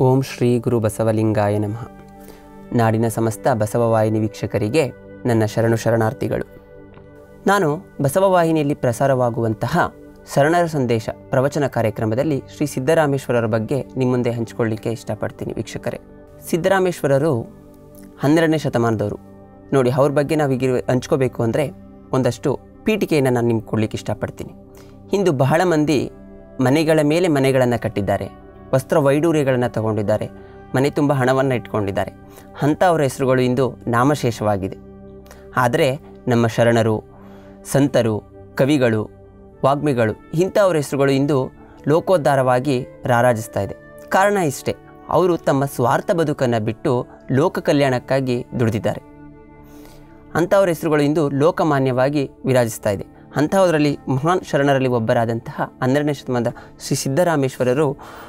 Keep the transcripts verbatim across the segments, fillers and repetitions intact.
ಓಂ ಶ್ರೀ ಗುರು ಬಸವಲಿಂಗಾಯ ನಮಃ. ನಾಡಿನ ಸಮಸ್ತ ಬಸವವಾಹಿನಿ ವೀಕ್ಷಕರಿಗೆ ನನ್ನ ಶರಣು ಶರಣಾರ್ಥಿಗಳು. ನಾನು ಬಸವವಾಹಿನಿಯಲ್ಲಿ ಪ್ರಸಾರವಾಗುವಂತಹ ಶರಣರ ಸಂದೇಶ ಪ್ರವಚನ ಕಾರ್ಯಕ್ರಮದಲ್ಲಿ ಶ್ರೀ ಸಿದ್ದರಾಮೇಶ್ವರರ ಬಗ್ಗೆ ನಿಮ್ಮ ಮುಂದೆ ಹಂಚಿಕೊಳ್ಳಿಕ್ಕೆ ಇಷ್ಟಪಡ್ತೀನಿ ವೀಕ್ಷಕರೇ. ಸಿದ್ದರಾಮೇಶ್ವರರು ಹನ್ನೆರಡನೇ ಶತಮಾನದವರು. ನೋಡಿ, ಅವ್ರ ಬಗ್ಗೆ ನಾವು ಈಗ ಹಂಚ್ಕೋಬೇಕು ಅಂದರೆ ಒಂದಷ್ಟು ಪೀಠಿಕೆಯನ್ನು ನಾನು ನಿಮ್ಗೆ ಕೊಡಲಿಕ್ಕೆ ಇಷ್ಟಪಡ್ತೀನಿ. ಇಂದು ಬಹಳ ಮಂದಿ ಮನೆಗಳ ಮೇಲೆ ಮನೆಗಳನ್ನು ಕಟ್ಟಿದ್ದಾರೆ, ವಸ್ತ್ರ ವೈಡೂರ್ಯಗಳನ್ನು ತಗೊಂಡಿದ್ದಾರೆ, ಮನೆ ತುಂಬ ಹಣವನ್ನು ಇಟ್ಕೊಂಡಿದ್ದಾರೆ. ಅಂಥವರ ಹೆಸರುಗಳು ಇಂದು ನಾಮಶೇಷವಾಗಿದೆ. ಆದರೆ ನಮ್ಮ ಶರಣರು, ಸಂತರು, ಕವಿಗಳು, ವಾಗ್ಮಿಗಳು ಇಂಥವ್ರ ಹೆಸರುಗಳು ಇಂದು ಲೋಕೋದ್ಧಾರವಾಗಿ ರಾರಾಜಿಸ್ತಾ ಇದೆ. ಕಾರಣ ಇಷ್ಟೇ, ಅವರು ತಮ್ಮ ಸ್ವಾರ್ಥ ಬದುಕನ್ನು ಬಿಟ್ಟು ಲೋಕ ಕಲ್ಯಾಣಕ್ಕಾಗಿ ದುಡಿದಿದ್ದಾರೆ. ಅಂಥವ್ರ ಹೆಸರುಗಳು ಇಂದು ಲೋಕಮಾನ್ಯವಾಗಿ ವಿರಾಜಿಸ್ತಾ ಇದೆ. ಅಂಥವರಲ್ಲಿ ಮಹಾನ್ ಶರಣರಲ್ಲಿ ಒಬ್ಬರಾದಂತಹ ಹನ್ನೆರಡನೇ ಶತಮಾನದ ಶ್ರೀ ಸಿದ್ದರಾಮೇಶ್ವರರು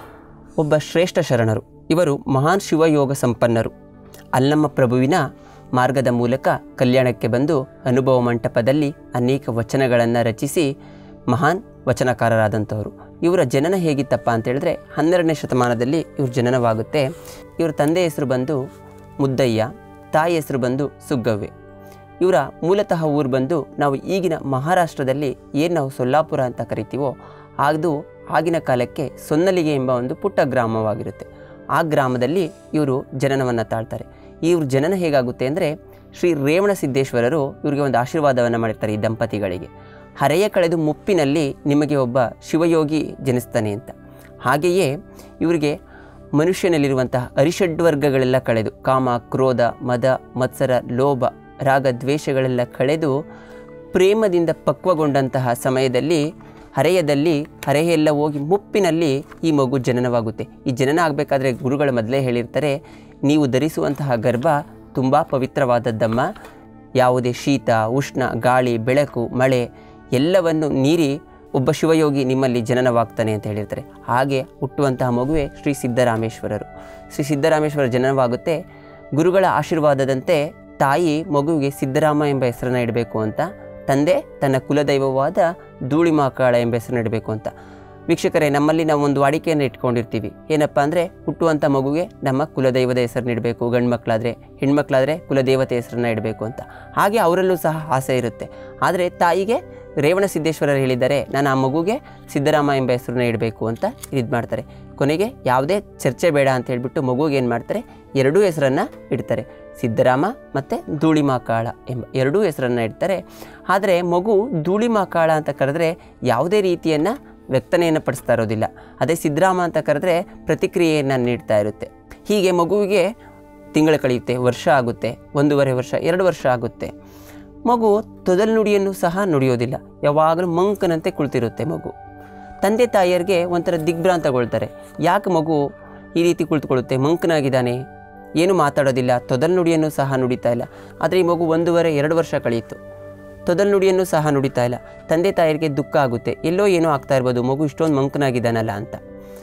ಒಬ್ಬ ಶ್ರೇಷ್ಠ ಶರಣರು. ಇವರು ಮಹಾನ್ ಶಿವಯೋಗ ಸಂಪನ್ನರು. ಅಲ್ಲಮ್ಮ ಪ್ರಭುವಿನ ಮಾರ್ಗದ ಮೂಲಕ ಕಲ್ಯಾಣಕ್ಕೆ ಬಂದು ಅನುಭವ ಮಂಟಪದಲ್ಲಿ ಅನೇಕ ವಚನಗಳನ್ನು ರಚಿಸಿ ಮಹಾನ್ ವಚನಕಾರರಾದಂಥವರು. ಇವರ ಜನನ ಹೇಗಿತ್ತಪ್ಪ ಅಂತ ಹೇಳಿದ್ರೆ ಹನ್ನೆರಡನೇ ಶತಮಾನದಲ್ಲಿ ಇವ್ರ ಜನನವಾಗುತ್ತೆ. ಇವರ ತಂದೆ ಹೆಸರು ಬಂದು ಮುದ್ದಯ್ಯ, ತಾಯಿ ಹೆಸರು ಬಂದು ಸುಗ್ಗವ್ವೆ. ಇವರ ಮೂಲತಃ ಊರು ಬಂದು ನಾವು ಈಗಿನ ಮಹಾರಾಷ್ಟ್ರದಲ್ಲಿ ಏನು ನಾವು ಸೊಲ್ಲಾಪುರ ಅಂತ ಕರಿತೀವೋ ಅದು ಆಗಿನ ಕಾಲಕ್ಕೆ ಸೊನ್ನಲಿಗೆ ಎಂಬ ಒಂದು ಪುಟ್ಟ ಗ್ರಾಮವಾಗಿರುತ್ತೆ. ಆ ಗ್ರಾಮದಲ್ಲಿ ಇವರು ಜನನವನ್ನು ತಾಳ್ತಾರೆ. ಇವ್ರ ಜನನ ಹೇಗಾಗುತ್ತೆ ಅಂದರೆ ಶ್ರೀ ರೇವಣ ಸಿದ್ದೇಶ್ವರರು ಇವರಿಗೆ ಒಂದು ಆಶೀರ್ವಾದವನ್ನು ಮಾಡಿರ್ತಾರೆ ಈ ದಂಪತಿಗಳಿಗೆ. ಹರೆಯ ಕಳೆದು ಮುಪ್ಪಿನಲ್ಲಿ ನಿಮಗೆ ಒಬ್ಬ ಶಿವಯೋಗಿ ಜನಿಸ್ತಾನೆ ಅಂತ. ಹಾಗೆಯೇ ಇವರಿಗೆ ಮನುಷ್ಯನಲ್ಲಿರುವಂತಹ ಅರಿಷಡ್ವರ್ಗಗಳೆಲ್ಲ ಕಳೆದು ಕಾಮ, ಕ್ರೋಧ, ಮದ, ಮತ್ಸರ, ಲೋಭ, ರಾಗ, ದ್ವೇಷಗಳೆಲ್ಲ ಕಳೆದು ಪ್ರೇಮದಿಂದ ಪಕ್ವಗೊಂಡಂತಹ ಸಮಯದಲ್ಲಿ ಹರೆಯದಲ್ಲಿ ಹರೆಯೆಲ್ಲ ಹೋಗಿ ಮುಪ್ಪಿನಲ್ಲಿ ಈ ಮಗು ಜನನವಾಗುತ್ತೆ. ಈ ಜನನ ಆಗಬೇಕಾದ್ರೆ ಗುರುಗಳು ಮೊದಲೇ ಹೇಳಿರ್ತಾರೆ, ನೀವು ಧರಿಸುವಂತಹ ಗರ್ಭ ತುಂಬ ಪವಿತ್ರವಾದದ್ದಮ್ಮ. ಯಾವುದೇ ಶೀತ, ಉಷ್ಣ, ಗಾಳಿ, ಬೆಳಕು, ಮಳೆ ಎಲ್ಲವನ್ನು ಮೀರಿ ಒಬ್ಬ ಶಿವಯೋಗಿ ನಿಮ್ಮಲ್ಲಿ ಜನನವಾಗ್ತಾನೆ ಅಂತ ಹೇಳಿರ್ತಾರೆ. ಹಾಗೆ ಹುಟ್ಟುವಂತಹ ಮಗುವೆ ಶ್ರೀ ಸಿದ್ದರಾಮೇಶ್ವರರು. ಶ್ರೀ ಸಿದ್ದರಾಮೇಶ್ವರ ಜನನವಾಗುತ್ತೆ. ಗುರುಗಳ ಆಶೀರ್ವಾದದಂತೆ ತಾಯಿ ಮಗುವಿಗೆ ಸಿದ್ದರಾಮ ಎಂಬ ಹೆಸರನ್ನು ಇಡಬೇಕು ಅಂತ, ತಂದೆ ತನ್ನ ಕುಲದೈವವಾದ ಧೂಳಿಮಾಕಾಳ ಎಂಬ ಹೆಸರನ್ನು ಇಡಬೇಕು ಅಂತ. ವೀಕ್ಷಕರೇ, ನಮ್ಮಲ್ಲಿ ನಾವು ಒಂದು ವಾಡಿಕೆಯನ್ನು ಇಟ್ಕೊಂಡಿರ್ತೀವಿ. ಏನಪ್ಪ ಅಂದರೆ ಹುಟ್ಟುವಂಥ ಮಗುಗೆ ನಮ್ಮ ಕುಲದೈವದ ಹೆಸರನ್ನ ಇಡಬೇಕು, ಗಂಡು ಮಕ್ಕಳಾದರೆ, ಹೆಣ್ಮಕ್ಳಾದರೆ ಕುಲದೇವತೆ ಹೆಸರನ್ನ ಇಡಬೇಕು ಅಂತ. ಹಾಗೆ ಅವರಲ್ಲೂ ಸಹ ಆಸೆ ಇರುತ್ತೆ. ಆದರೆ ತಾಯಿಗೆ ರೇವಣ ಸಿದ್ದೇಶ್ವರರು ಹೇಳಿದ್ದಾರೆ, ನಾನು ಆ ಮಗುಗೆ ಸಿದ್ದರಾಮ ಎಂಬ ಹೆಸರನ್ನ ಇಡಬೇಕು ಅಂತ ಇದು ಮಾಡ್ತಾರೆ. ಕೊನೆಗೆ ಯಾವುದೇ ಚರ್ಚೆ ಬೇಡ ಅಂತ ಹೇಳ್ಬಿಟ್ಟು ಮಗುಗೆ ಏನು ಮಾಡ್ತಾರೆ, ಎರಡೂ ಹೆಸರನ್ನು ಇಡ್ತಾರೆ, ಸಿದ್ದರಾಮ ಮತ್ತು ಧೂಳಿಮಾಕಾಳ ಎಂಬ ಎರಡೂ ಹೆಸರನ್ನು ಇಡ್ತಾರೆ. ಆದರೆ ಮಗು ಧೂಳಿಮಾಕಾಳ ಅಂತ ಕರೆದ್ರೆ ಯಾವುದೇ ರೀತಿಯನ್ನು ವ್ಯಕ್ತನೆಯನ್ನು ಪಡಿಸ್ತಾ ಇರೋದಿಲ್ಲ. ಅದೇ ಸಿದ್ದರಾಮ ಅಂತ ಕರೆದ್ರೆ ಪ್ರತಿಕ್ರಿಯೆಯನ್ನು ನೀಡ್ತಾ ಇರುತ್ತೆ. ಹೀಗೆ ಮಗುವಿಗೆ ತಿಂಗಳು ಕಳೆಯುತ್ತೆ, ವರ್ಷ ಆಗುತ್ತೆ, ಒಂದೂವರೆ ವರ್ಷ, ಎರಡು ವರ್ಷ ಆಗುತ್ತೆ. ಮಗು ತೊದಲು ನುಡಿಯನ್ನು ಸಹ ನುಡಿಯೋದಿಲ್ಲ, ಯಾವಾಗಲೂ ಮಂಕನಂತೆ ಕುಳಿತಿರುತ್ತೆ ಮಗು. ತಂದೆ ತಾಯಿಯರಿಗೆ ಒಂಥರ ದಿಗ್ಭ್ರಾಂತಗೊಳ್ತಾರೆ. ಯಾಕೆ ಮಗು ಈ ರೀತಿ ಕುಳಿತುಕೊಳ್ಳುತ್ತೆ, ಮಂಕನಾಗಿದ್ದಾನೆ, ಏನು ಮಾತಾಡೋದಿಲ್ಲ, ತೊದಲು ನುಡಿಯನ್ನು ಸಹ ನುಡಿತಾ ಇಲ್ಲ. ಆದರೆ ಈ ಮಗು ಒಂದೂವರೆ ಎರಡು ವರ್ಷ ಕಳೆಯಿತು, ತೊದಲು ನುಡಿಯನ್ನು ಸಹ ನುಡಿತಾ ಇಲ್ಲ. ತಂದೆ ತಾಯಿಯರಿಗೆ ದುಃಖ ಆಗುತ್ತೆ, ಎಲ್ಲೋ ಏನೋ ಆಗ್ತಾ ಇರ್ಬೋದು, ಮಗು ಇಷ್ಟೊಂದು ಮಂಕನಾಗಿದ್ದಾನಲ್ಲ ಅಂತ.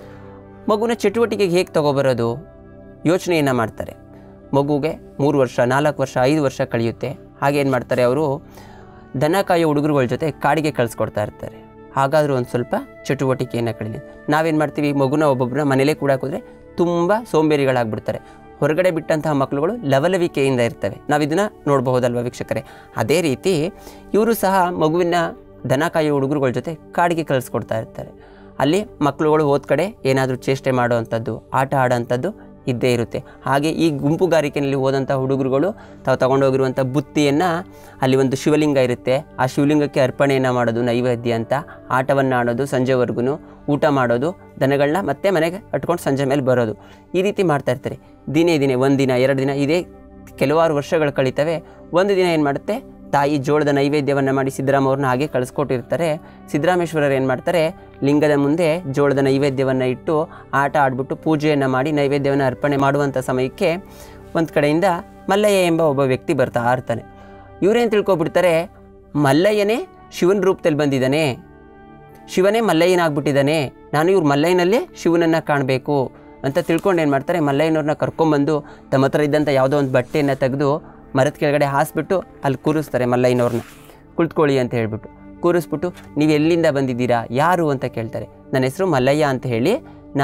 ಮಗುನ ಚಟುವಟಿಕೆಗೆ ಹೇಗೆ ತಗೊಬರೋದು ಯೋಚನೆಯನ್ನು ಮಾಡ್ತಾರೆ. ಮಗುಗೆ ಮೂರು ವರ್ಷ, ನಾಲ್ಕು ವರ್ಷ, ಐದು ವರ್ಷ ಕಳೆಯುತ್ತೆ. ಹಾಗೇನು ಮಾಡ್ತಾರೆ, ಅವರು ದನ ಕಾಯೋ ಹುಡುಗರುಗಳ ಜೊತೆ ಕಾಡಿಗೆ ಕಳಿಸ್ಕೊಡ್ತಾ ಇರ್ತಾರೆ. ಹಾಗಾದರೂ ಒಂದು ಸ್ವಲ್ಪ ಚಟುವಟಿಕೆಯನ್ನು ಕಳೀಲಿ. ನಾವೇನು ಮಾಡ್ತೀವಿ, ಮಗುನ ಒಬ್ಬೊಬ್ಬರನ್ನ ಮನೇಲೇ ಕೂಡ ಹಾಕಿದ್ರೆ ತುಂಬ ಸೋಂಬೇರಿಗಳಾಗ್ಬಿಡ್ತಾರೆ. ಹೊರಗಡೆ ಬಿಟ್ಟಂತಹ ಮಕ್ಕಳುಗಳು ಲವಲವಿಕೆಯಿಂದ ಇರ್ತವೆ. ನಾವು ಇದನ್ನು ನೋಡಬಹುದಲ್ವ ವೀಕ್ಷಕರೇ. ಅದೇ ರೀತಿ ಇವರು ಸಹ ಮಗುವಿನ ದನ ಕಾಯೋ ಹುಡುಗರುಗಳ ಜೊತೆ ಕಾಡಿಗೆ ಕಳಿಸ್ಕೊಡ್ತಾ ಇರ್ತಾರೆ. ಅಲ್ಲಿ ಮಕ್ಕಳುಗಳು ಹೋದ ಕಡೆ ಏನಾದರೂ ಚೇಷ್ಟೆ ಮಾಡೋವಂಥದ್ದು, ಆಟ ಆಡೋವಂಥದ್ದು ಇದ್ದೇ ಇರುತ್ತೆ. ಹಾಗೆ ಈ ಗುಂಪುಗಾರಿಕೆಯಲ್ಲಿ ಹೋದಂಥ ಹುಡುಗರುಗಳು ತಾವು ತಗೊಂಡೋಗಿರುವಂಥ ಬುತ್ತಿಯನ್ನು, ಅಲ್ಲಿ ಒಂದು ಶಿವಲಿಂಗ ಇರುತ್ತೆ, ಆ ಶಿವಲಿಂಗಕ್ಕೆ ಅರ್ಪಣೆಯನ್ನು ಮಾಡೋದು ನೈವೇದ್ಯ ಅಂತ, ಆಟವನ್ನು ಆಡೋದು, ಸಂಜೆವರೆಗೂ ಊಟ ಮಾಡೋದು, ದನಗಳನ್ನ ಮತ್ತೆ ಮನೆಗೆ ಅಟ್ಕೊಂಡು ಸಂಜೆ ಮೇಲೆ ಬರೋದು, ಈ ರೀತಿ ಮಾಡ್ತಾ ಇರ್ತಾರೆ. ದಿನೇ ದಿನೇ ಒಂದಿನ ಎರಡು ದಿನ ಇದೇ ಕೆಲವಾರು ವರ್ಷಗಳು ಕಳೀತವೆ. ಒಂದು ದಿನ ಏನು ಮಾಡುತ್ತೆ, ತಾಯಿ ಜೋಳದ ನೈವೇದ್ಯವನ್ನು ಮಾಡಿ ಸಿದ್ದರಾಮ ಅವ್ರನ್ನ ಹಾಗೆ ಕಳಿಸ್ಕೊಟ್ಟಿರ್ತಾರೆ. ಸಿದ್ದರಾಮೇಶ್ವರರು ಏನು ಮಾಡ್ತಾರೆ, ಲಿಂಗದ ಮುಂದೆ ಜೋಳದ ನೈವೇದ್ಯವನ್ನು ಇಟ್ಟು ಆಟ ಆಡ್ಬಿಟ್ಟು ಪೂಜೆಯನ್ನು ಮಾಡಿ ನೈವೇದ್ಯವನ್ನು ಅರ್ಪಣೆ ಮಾಡುವಂಥ ಸಮಯಕ್ಕೆ ಒಂದು ಕಡೆಯಿಂದ ಮಲ್ಲಯ್ಯ ಎಂಬ ಒಬ್ಬ ವ್ಯಕ್ತಿ ಬರ್ತಾ ಇರ್ತಾನೆ. ಇವರೇನು ತಿಳ್ಕೊಬಿಡ್ತಾರೆ, ಮಲ್ಲಯ್ಯನೇ ಶಿವನ ರೂಪದಲ್ಲಿ ಬಂದಿದ್ದಾನೆ, ಶಿವನೇ ಮಲ್ಲಯ್ಯನಾಗ್ಬಿಟ್ಟಿದ್ದಾನೆ, ನಾನು ಇವ್ರು ಮಲ್ಲಯ್ಯನಲ್ಲೇ ಶಿವನನ್ನು ಕಾಣಬೇಕು ಅಂತ ತಿಳ್ಕೊಂಡು ಏನು ಮಾಡ್ತಾರೆ, ಮಲ್ಲಯ್ಯನವ್ರನ್ನ ಕರ್ಕೊಂಬಂದು ತಮ್ಮ ಹತ್ರ ಇದ್ದಂಥ ಯಾವುದೋ ಒಂದು ಬಟ್ಟೆಯನ್ನು ತೆಗೆದು ಮರದ ಕೆಳಗಡೆ ಹಾಸ್ಬಿಟ್ಟು ಅಲ್ಲಿ ಕೂರಿಸ್ತಾರೆ. ಮಲ್ಲಯ್ಯನವ್ರನ್ನ ಕುಳಿತುಕೊಳ್ಳಿ ಅಂತ ಹೇಳ್ಬಿಟ್ಟು ಕೂರಿಸ್ಬಿಟ್ಟು, ನೀವು ಎಲ್ಲಿಂದ ಬಂದಿದ್ದೀರಾ, ಯಾರು ಅಂತ ಕೇಳ್ತಾರೆ. ನನ್ನ ಹೆಸರು ಮಲ್ಲಯ್ಯ ಅಂತ ಹೇಳಿ, ನಾನು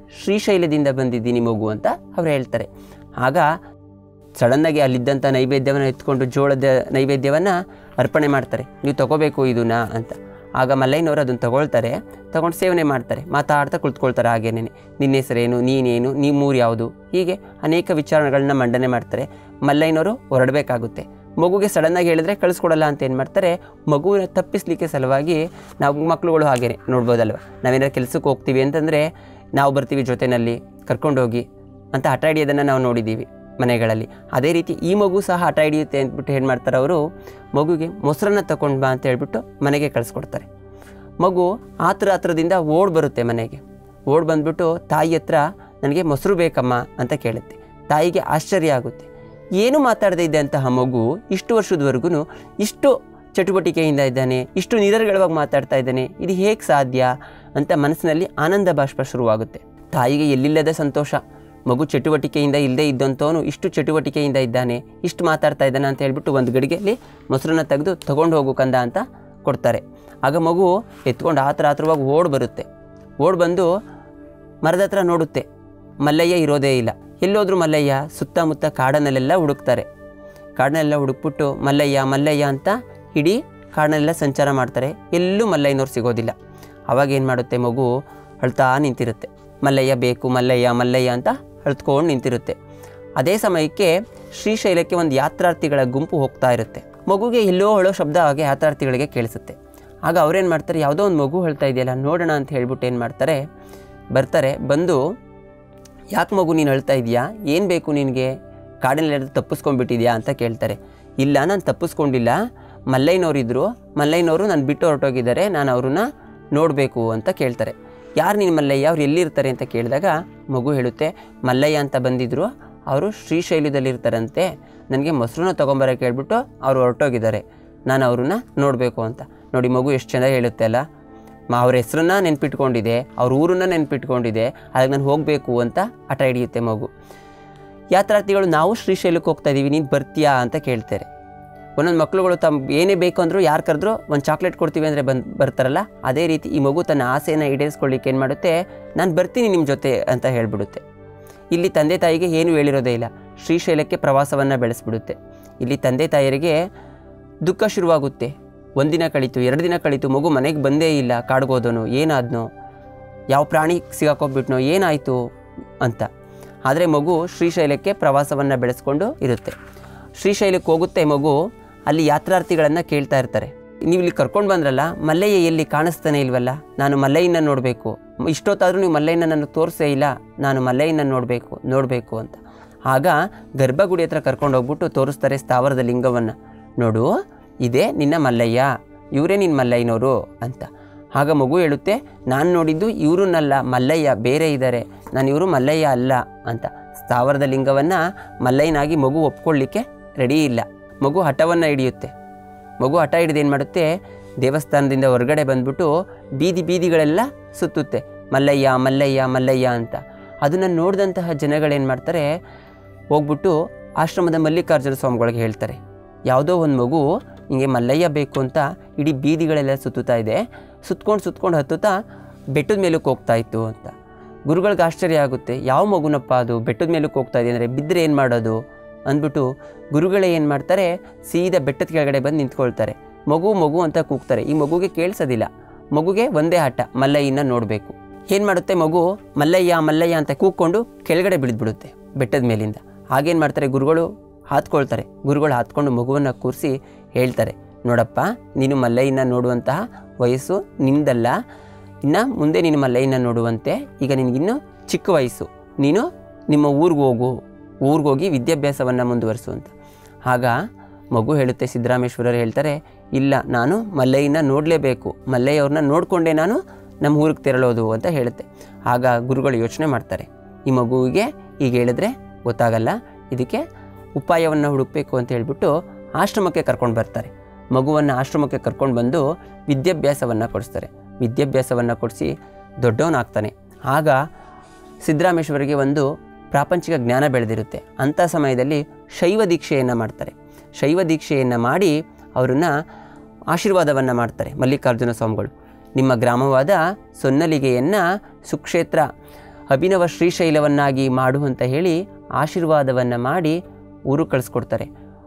ಶ್ರೀಶೈಲದಿಂದ ಬಂದಿದ್ದೀನಿ ಮಗು ಅಂತ ಅವ್ರು ಹೇಳ್ತಾರೆ. ಆಗ ಸಡನ್ನಾಗಿ ಅಲ್ಲಿದ್ದಂಥ ನೈವೇದ್ಯವನ್ನು ಎತ್ಕೊಂಡು ಜೋಳದ ನೈವೇದ್ಯವನ್ನು ಅರ್ಪಣೆ ಮಾಡ್ತಾರೆ. ನೀವು ತೊಗೋಬೇಕು ಇದನ್ನ ಅಂತ. ಆಗ ಮಲ್ಲಯ್ಯನವರು ಅದನ್ನು ತೊಗೊಳ್ತಾರೆ, ತೊಗೊಂಡು ಸೇವನೆ ಮಾಡ್ತಾರೆ, ಮಾತಾಡ್ತಾ ಕುಳಿತುಕೊಳ್ತಾರೆ. ಹಾಗೇನೆ ನಿನ್ನ ಹೆಸರೇನು, ನೀನೇನು, ನಿಮ್ಮೂರು ಯಾವುದು, ಹೀಗೆ ಅನೇಕ ವಿಚಾರಗಳನ್ನ ಮಂಡನೆ ಮಾಡ್ತಾರೆ. ಮಲ್ಲಯ್ಯನವರು ಹೊರಡಬೇಕಾಗುತ್ತೆ. ಮಗುಗೆ ಸಡನ್ನಾಗಿ ಹೇಳಿದ್ರೆ ಕಳಿಸ್ಕೊಡಲ್ಲ ಅಂತ ಏನು ಮಾಡ್ತಾರೆ, ಮಗುವಿನ ತಪ್ಪಿಸಲಿಕ್ಕೆ ಸಲುವಾಗಿ ನಾವು ಮಕ್ಕಳುಗಳು ಹಾಗೇ ನೋಡ್ಬೋದಲ್ವ, ನಾವೇನಾದ್ರು ಕೆಲಸಕ್ಕೆ ಹೋಗ್ತೀವಿ ಅಂತಂದರೆ ನಾವು ಬರ್ತೀವಿ ಜೊತೆಯಲ್ಲಿ ಕರ್ಕೊಂಡೋಗಿ ಅಂತ ಹಠ ಹಿಡಿಯೋದನ್ನು ನಾವು ನೋಡಿದ್ದೀವಿ ಮನೆಗಳಲ್ಲಿ. ಅದೇ ರೀತಿ ಈ ಮಗು ಸಹ ಹಠ ಹಿಡಿಯುತ್ತೆ ಅಂದ್ಬಿಟ್ಟು ಏನು ಮಾಡ್ತಾರೆ, ಅವರು ಮಗುಗೆ ಮೊಸರನ್ನ ತಗೊಂಡು ಬಾ ಅಂತ ಹೇಳ್ಬಿಟ್ಟು ಮನೆಗೆ ಕಳಿಸ್ಕೊಡ್ತಾರೆ. ಮಗು ಆತರ ಹತ್ರದಿಂದ ಓಡ್ ಬರುತ್ತೆ ಮನೆಗೆ. ಓಡ್ ಬಂದ್ಬಿಟ್ಟು ತಾಯಿ ಹತ್ರ ನನಗೆ ಮೊಸರು ಬೇಕಮ್ಮ ಅಂತ ಕೇಳುತ್ತೆ. ತಾಯಿಗೆ ಆಶ್ಚರ್ಯ ಆಗುತ್ತೆ. ಏನು ಮಾತಾಡದೇ ಇದ್ದಂತಹ ಮಗು ಇಷ್ಟು ವರ್ಷದವರೆಗೂ ಇಷ್ಟು ಚಟುವಟಿಕೆಯಿಂದ ಇದ್ದಾನೆ, ಇಷ್ಟು ನಿರರ್ಗಳವಾಗಿ ಮಾತಾಡ್ತಾ ಇದ್ದಾನೆ, ಇದು ಹೇಗೆ ಸಾಧ್ಯ ಅಂತ ಮನಸ್ಸಿನಲ್ಲಿ ಆನಂದ ಬಾಷ್ಪ ಶುರುವಾಗುತ್ತೆ. ತಾಯಿಗೆ ಎಲ್ಲಿಲ್ಲದ ಸಂತೋಷ. ಮಗು ಚಟುವಟಿಕೆಯಿಂದ ಇಲ್ಲದೆ ಇದ್ದಂಥವನು ಇಷ್ಟು ಚಟುವಟಿಕೆಯಿಂದ ಇದ್ದಾನೆ, ಇಷ್ಟು ಮಾತಾಡ್ತಾ ಇದ್ದಾನೆ ಅಂತ ಹೇಳ್ಬಿಟ್ಟು ಒಂದು ಗಡಿಗೆಯಲ್ಲಿ ಮೊಸರನ್ನ ತೆಗೆದು ತೊಗೊಂಡು ಹೋಗು ಕಂದ ಅಂತ ಕೊಡ್ತಾರೆ. ಆಗ ಮಗು ಎತ್ಕೊಂಡು ಆತರ ಆತರವಾಗಿ ಓಡ್ ಬರುತ್ತೆ. ಓಡ್ ಬಂದು ಮರದ ಹತ್ರ ನೋಡುತ್ತೆ, ಮಲ್ಲಯ್ಯ ಇರೋದೇ ಇಲ್ಲ. ಎಲ್ಲೋದ್ರೂ ಮಲ್ಲಯ್ಯ? ಸುತ್ತಮುತ್ತ ಕಾಡನಲ್ಲೆಲ್ಲ ಹುಡುಕ್ತಾರೆ. ಕಾಡನ್ನೆಲ್ಲ ಹುಡುಕ್ಬಿಟ್ಟು ಮಲ್ಲಯ್ಯ ಮಲ್ಲಯ್ಯ ಅಂತ ಇಡೀ ಕಾಡನ್ನೆಲ್ಲ ಸಂಚಾರ ಮಾಡ್ತಾರೆ. ಎಲ್ಲೂ ಮಲ್ಲಯ್ಯನವ್ರು ಸಿಗೋದಿಲ್ಲ. ಅವಾಗ ಏನು ಮಾಡುತ್ತೆ, ಮಗು ಅಳ್ತಾ ನಿಂತಿರುತ್ತೆ. ಮಲ್ಲಯ್ಯ ಬೇಕು, ಮಲ್ಲಯ್ಯ ಮಲ್ಲಯ್ಯ ಅಂತ ಅಳ್ತ್ಕೊಂಡು ನಿಂತಿರುತ್ತೆ. ಅದೇ ಸಮಯಕ್ಕೆ ಶ್ರೀಶೈಲಕ್ಕೆ ಒಂದು ಯಾತ್ರಾರ್ಥಿಗಳ ಗುಂಪು ಹೋಗ್ತಾ ಇರುತ್ತೆ. ಮಗುಗೆ ಎಲ್ಲೋ ಅಳೋ ಶಬ್ದ ಹಾಗೆ ಯಾತ್ರಾರ್ಥಿಗಳಿಗೆ ಕೇಳಿಸುತ್ತೆ. ಆಗ ಅವ್ರೇನು ಮಾಡ್ತಾರೆ, ಯಾವುದೋ ಒಂದು ಮಗು ಹೇಳ್ತಾ ಇದೆಯಲ್ಲ ನೋಡೋಣ ಅಂತ ಹೇಳ್ಬಿಟ್ಟು ಏನು ಮಾಡ್ತಾರೆ, ಬರ್ತಾರೆ. ಬಂದು ಯಾಕೆ ಮಗು ನೀನು ಅಳ್ತಾ ಇದೆಯಾ, ಏನು ಬೇಕು ನಿನಗೆ, ಕಾಡಿನಲ್ಲಿ ತಪ್ಪಿಸ್ಕೊಂಡ್ಬಿಟ್ಟಿದ್ಯಾ ಅಂತ ಕೇಳ್ತಾರೆ. ಇಲ್ಲ, ನಾನು ತಪ್ಪಿಸ್ಕೊಂಡಿಲ್ಲ, ಮಲ್ಲಯ್ಯನವರಿದ್ದರು, ಮಲ್ಲಯ್ಯನವರು ನಾನು ಬಿಟ್ಟು ಹೊರಟೋಗಿದ್ದಾರೆ, ನಾನು ಅವ್ರನ್ನ ನೋಡಬೇಕು ಅಂತ ಕೇಳ್ತಾರೆ. ಯಾರು ನೀನು ಮಲ್ಲಯ್ಯ, ಅವ್ರು ಎಲ್ಲಿರ್ತಾರೆ ಅಂತ ಕೇಳಿದಾಗ ಮಗು ಹೇಳುತ್ತೆ, ಮಲ್ಲಯ್ಯ ಅಂತ ಬಂದಿದ್ದರು, ಅವರು ಶ್ರೀಶೈಲದಲ್ಲಿರ್ತಾರಂತೆ, ನನಗೆ ಮೊಸರನ್ನ ತೊಗೊಂಬರೋಕೆ ಹೇಳ್ಬಿಟ್ಟು ಅವ್ರು ಹೊರಟೋಗಿದ್ದಾರೆ, ನಾನು ಅವ್ರನ್ನ ನೋಡಬೇಕು ಅಂತ. ನೋಡಿ ಮಗು ಎಷ್ಟು ಚೆಂದ ಹೇಳುತ್ತೆ ಅಲ್ಲ. ಅವ್ರ ಹೆಸ್ರನ್ನ ನೆನ್ಪಿಟ್ಕೊಂಡಿದೆ, ಅವ್ರ ಊರನ್ನ ನೆನ್ಪಿಟ್ಕೊಂಡಿದೆ, ಅದಕ್ಕೆ ನಾನು ಹೋಗಬೇಕು ಅಂತ ಹಠ ಹಿಡಿಯುತ್ತೆ ಮಗು. ಯಾತ್ರಾರ್ಥಿಗಳು ನಾವು ಶ್ರೀಶೈಲಕ್ಕೆ ಹೋಗ್ತಾ ಇದ್ದೀವಿ, ನೀನು ಬರ್ತೀಯಾ ಅಂತ ಕೇಳ್ತಾರೆ. ಒಂದೊಂದು ಮಕ್ಕಳುಗಳು ತಮ್ಮ ಏನೇ ಬೇಕು ಅಂದರೂ ಯಾರು ಕರೆದ್ರೂ ಒಂದು ಚಾಕ್ಲೇಟ್ ಕೊಡ್ತೀವಿ ಅಂದರೆ ಬಂದು ಬರ್ತಾರಲ್ಲ, ಅದೇ ರೀತಿ ಈ ಮಗು ತನ್ನ ಆಸೆಯನ್ನು ಈಡೇರಿಸ್ಕೊಳ್ಳಿಕ್ಕೆ ಏನು ಮಾಡುತ್ತೆ, ನಾನು ಬರ್ತೀನಿ ನಿಮ್ಮ ಜೊತೆ ಅಂತ ಹೇಳಿಬಿಡುತ್ತೆ. ಇಲ್ಲಿ ತಂದೆ ತಾಯಿಗೆ ಏನೂ ಹೇಳಿರೋದೇ ಇಲ್ಲ, ಶ್ರೀಶೈಲಕ್ಕೆ ಪ್ರವಾಸವನ್ನು ಬೆಳೆಸ್ಬಿಡುತ್ತೆ. ಇಲ್ಲಿ ತಂದೆ ತಾಯಿಯರಿಗೆ ದುಃಖ ಶುರುವಾಗುತ್ತೆ. ಒಂದಿನ ಕಳೀತು, ಎರಡು ದಿನ ಕಳೀತು, ಮಗು ಮನೆಗೆ ಬಂದೇ ಇಲ್ಲ. ಕಾಡ್ಗೋದನು, ಏನಾದ್ನೋ, ಯಾವ ಪ್ರಾಣಿ ಸಿಗಾಕೋಗ್ಬಿಟ್ನೋ, ಏನಾಯಿತು ಅಂತ. ಆದರೆ ಮಗು ಶ್ರೀಶೈಲಕ್ಕೆ ಪ್ರವಾಸವನ್ನು ಬೆಳೆಸ್ಕೊಂಡು ಇರುತ್ತೆ. ಶ್ರೀಶೈಲಕ್ಕೆ ಹೋಗುತ್ತೆ ಮಗು. ಅಲ್ಲಿ ಯಾತ್ರಾರ್ಥಿಗಳನ್ನು ಕೇಳ್ತಾ ಇರ್ತಾರೆ, ನೀವು ಇಲ್ಲಿ ಕರ್ಕೊಂಡು ಬಂದ್ರಲ್ಲ, ಮಲ್ಲಯ್ಯ ಎಲ್ಲಿ ಕಾಣಿಸ್ತಾನೆ ಇಲ್ವಲ್ಲ, ನಾನು ಮಲ್ಲಯ್ಯನ ನೋಡಬೇಕು, ಇಷ್ಟೊತ್ತಾದರೂ ನೀವು ಮಲ್ಲಯ್ಯನ ನನಗೆ ತೋರಿಸೇ ಇಲ್ಲ, ನಾನು ಮಲ್ಲಯ್ಯನ ನೋಡಬೇಕು ನೋಡಬೇಕು ಅಂತ. ಆಗ ಗರ್ಭಗುಡಿ ಹತ್ರ ಕರ್ಕೊಂಡು ಹೋಗ್ಬಿಟ್ಟು ತೋರಿಸ್ತಾರೆ ಸ್ಥಾವರದ ಲಿಂಗವನ್ನು. ನೋಡು, ಇದೇ ನಿನ್ನ ಮಲ್ಲಯ್ಯ, ಇವರೇ ನಿನ್ನ ಮಲ್ಲಯ್ಯನವರು ಅಂತ. ಆಗ ಮಗು ಹೇಳುತ್ತೆ, ನಾನು ನೋಡಿದ್ದು ಇವ್ರನ್ನಲ್ಲ, ಮಲ್ಲಯ್ಯ ಬೇರೆ ಇದ್ದಾರೆ, ನಾನು ಇವರು ಮಲ್ಲಯ್ಯ ಅಲ್ಲ ಅಂತ. ಸ್ಥಾವರದ ಲಿಂಗವನ್ನು ಮಲ್ಲಯ್ಯನಾಗಿ ಮಗು ಒಪ್ಕೊಳ್ಳಿಕ್ಕೆ ರೆಡಿ ಇಲ್ಲ. ಮಗು ಹಠವನ್ನು ಹಿಡಿಯುತ್ತೆ. ಮಗು ಹಠ ಹಿಡಿದು ಏನು ಮಾಡುತ್ತೆ, ದೇವಸ್ಥಾನದಿಂದ ಹೊರಗಡೆ ಬಂದ್ಬಿಟ್ಟು ಬೀದಿ ಬೀದಿಗಳೆಲ್ಲ ಸುತ್ತುತ್ತೆ, ಮಲ್ಲಯ್ಯ ಮಲ್ಲಯ್ಯ ಮಲ್ಲಯ್ಯ ಅಂತ. ಅದನ್ನು ನೋಡಿದಂತಹ ಜನಗಳೇನು ಮಾಡ್ತಾರೆ, ಹೋಗ್ಬಿಟ್ಟು ಆಶ್ರಮದ ಮಲ್ಲಿಕಾರ್ಜುನ ಸ್ವಾಮಿಗಳಿಗೆ ಹೇಳ್ತಾರೆ, ಯಾವುದೋ ಒಂದು ಮಗು ಹಿಂಗೆ ಮಲ್ಲಯ್ಯ ಬೇಕು ಅಂತ ಇಡೀ ಬೀದಿಗಳೆಲ್ಲ ಸುತ್ತುತ್ತಾ ಇದೆ, ಸುತ್ಕೊಂಡು ಸುತ್ಕೊಂಡು ಹತ್ತುತ್ತಾ ಬೆಟ್ಟದ ಮೇಲಕ್ಕೆ ಹೋಗ್ತಾ ಇತ್ತು ಅಂತ. ಗುರುಗಳಿಗೆ ಆಶ್ಚರ್ಯ ಆಗುತ್ತೆ, ಯಾವ ಮಗುನಪ್ಪ ಅದು ಬೆಟ್ಟದ ಮೇಲಕ್ಕೆ ಹೋಗ್ತಾ ಇದೆ ಅಂದರೆ, ಬಿದ್ದರೆ ಏನು ಮಾಡೋದು ಅಂದ್ಬಿಟ್ಟು ಗುರುಗಳೇ ಏನು ಮಾಡ್ತಾರೆ, ಸೀದಾ ಬೆಟ್ಟದ ಕೆಳಗಡೆ ಬಂದು ನಿಂತ್ಕೊಳ್ತಾರೆ. ಮಗು ಮಗು ಅಂತ ಕೂಗ್ತಾರೆ. ಈ ಮಗುಗೆ ಕೇಳಿಸೋದಿಲ್ಲ. ಮಗುಗೆ ಒಂದೇ ಆಟ, ಮಲ್ಲಯ್ಯನ ನೋಡಬೇಕು. ಏನು ಮಾಡುತ್ತೆ ಮಗು, ಮಲ್ಲಯ್ಯ ಮಲ್ಲಯ್ಯ ಅಂತ ಕೂಗ್ಕೊಂಡು ಕೆಳಗಡೆ ಬಿಳಿದ್ಬಿಡುತ್ತೆ ಬೆಟ್ಟದ ಮೇಲಿಂದ. ಆಗೇನು ಮಾಡ್ತಾರೆ, ಗುರುಗಳು ಹಾತ್ಕೊಳ್ತಾರೆ. ಗುರುಗಳು ಹಾತ್ಕೊಂಡು ಮಗುವನ್ನು ಕೂರಿಸಿ ಹೇಳ್ತಾರೆ, ನೋಡಪ್ಪ, ನೀನು ಮಲ್ಲಯ್ಯನ ನೋಡುವಂತಹ ವಯಸ್ಸು ನಿಂದಲ್ಲ, ಇನ್ನು ಮುಂದೆ ನೀನು ಮಲ್ಲಯ್ಯನ ನೋಡುವಂತೆ, ಈಗ ನಿನಗಿನ್ನೂ ಚಿಕ್ಕ ವಯಸ್ಸು, ನೀನು ನಿಮ್ಮ ಊರಿಗೆ ಹೋಗು, ಊರಿಗೋಗಿ ವಿದ್ಯಾಭ್ಯಾಸವನ್ನು ಮುಂದುವರಿಸು ಅಂತ. ಆಗ ಮಗು ಹೇಳುತ್ತೆ, ಸಿದ್ದರಾಮೇಶ್ವರರು ಹೇಳ್ತಾರೆ, ಇಲ್ಲ, ನಾನು ಮಲ್ಲಯ್ಯನ ನೋಡಲೇಬೇಕು, ಮಲ್ಲಯ್ಯವ್ರನ್ನ ನೋಡಿಕೊಂಡೇ ನಾನು ನಮ್ಮ ಊರಿಗೆ ತೆರಳೋದು ಅಂತ ಹೇಳುತ್ತೆ. ಆಗ ಗುರುಗಳು ಯೋಚನೆ ಮಾಡ್ತಾರೆ, ಈ ಮಗುವಿಗೆ ಈಗ ಹೇಳಿದ್ರೆ ಗೊತ್ತಾಗಲ್ಲ, ಇದಕ್ಕೆ ಉಪಾಯವನ್ನು ಹುಡುಕಬೇಕು ಅಂತ ಹೇಳ್ಬಿಟ್ಟು ಆಶ್ರಮಕ್ಕೆ ಕರ್ಕೊಂಡು ಬರ್ತಾರೆ. ಮಗುವನ್ನು ಆಶ್ರಮಕ್ಕೆ ಕರ್ಕೊಂಡು ಬಂದು ವಿದ್ಯಾಭ್ಯಾಸವನ್ನು ಕೊಡಿಸ್ತಾರೆ. ವಿದ್ಯಾಭ್ಯಾಸವನ್ನು ಕೊಡಿಸಿ ದೊಡ್ಡವನಾಗ್ತಾನೆ. ಆಗ ಸಿದ್ದರಾಮೇಶ್ವರಿಗೆ ಒಂದು ಪ್ರಾಪಂಚಿಕ ಜ್ಞಾನ ಬೆಳೆದಿರುತ್ತೆ. ಅಂಥ ಸಮಯದಲ್ಲಿ ಶೈವ ದೀಕ್ಷೆಯನ್ನು ಮಾಡ್ತಾರೆ. ಶೈವ ದೀಕ್ಷೆಯನ್ನು ಮಾಡಿ ಅವರನ್ನು ಆಶೀರ್ವಾದವನ್ನು ಮಾಡ್ತಾರೆ ಮಲ್ಲಿಕಾರ್ಜುನ ಸ್ವಾಮಿಗಳು. ನಿಮ್ಮ ಗ್ರಾಮವಾದ ಸೊನ್ನಲಿಗೆಯನ್ನು ಸುಕ್ಷೇತ್ರ ಅಭಿನವ ಶ್ರೀಶೈಲವನ್ನಾಗಿ ಮಾಡು ಅಂತ ಹೇಳಿ ಆಶೀರ್ವಾದವನ್ನು ಮಾಡಿ ಊರಿಗೆ ಕಳಿಸ್ಕೊಡ್ತಾರೆ.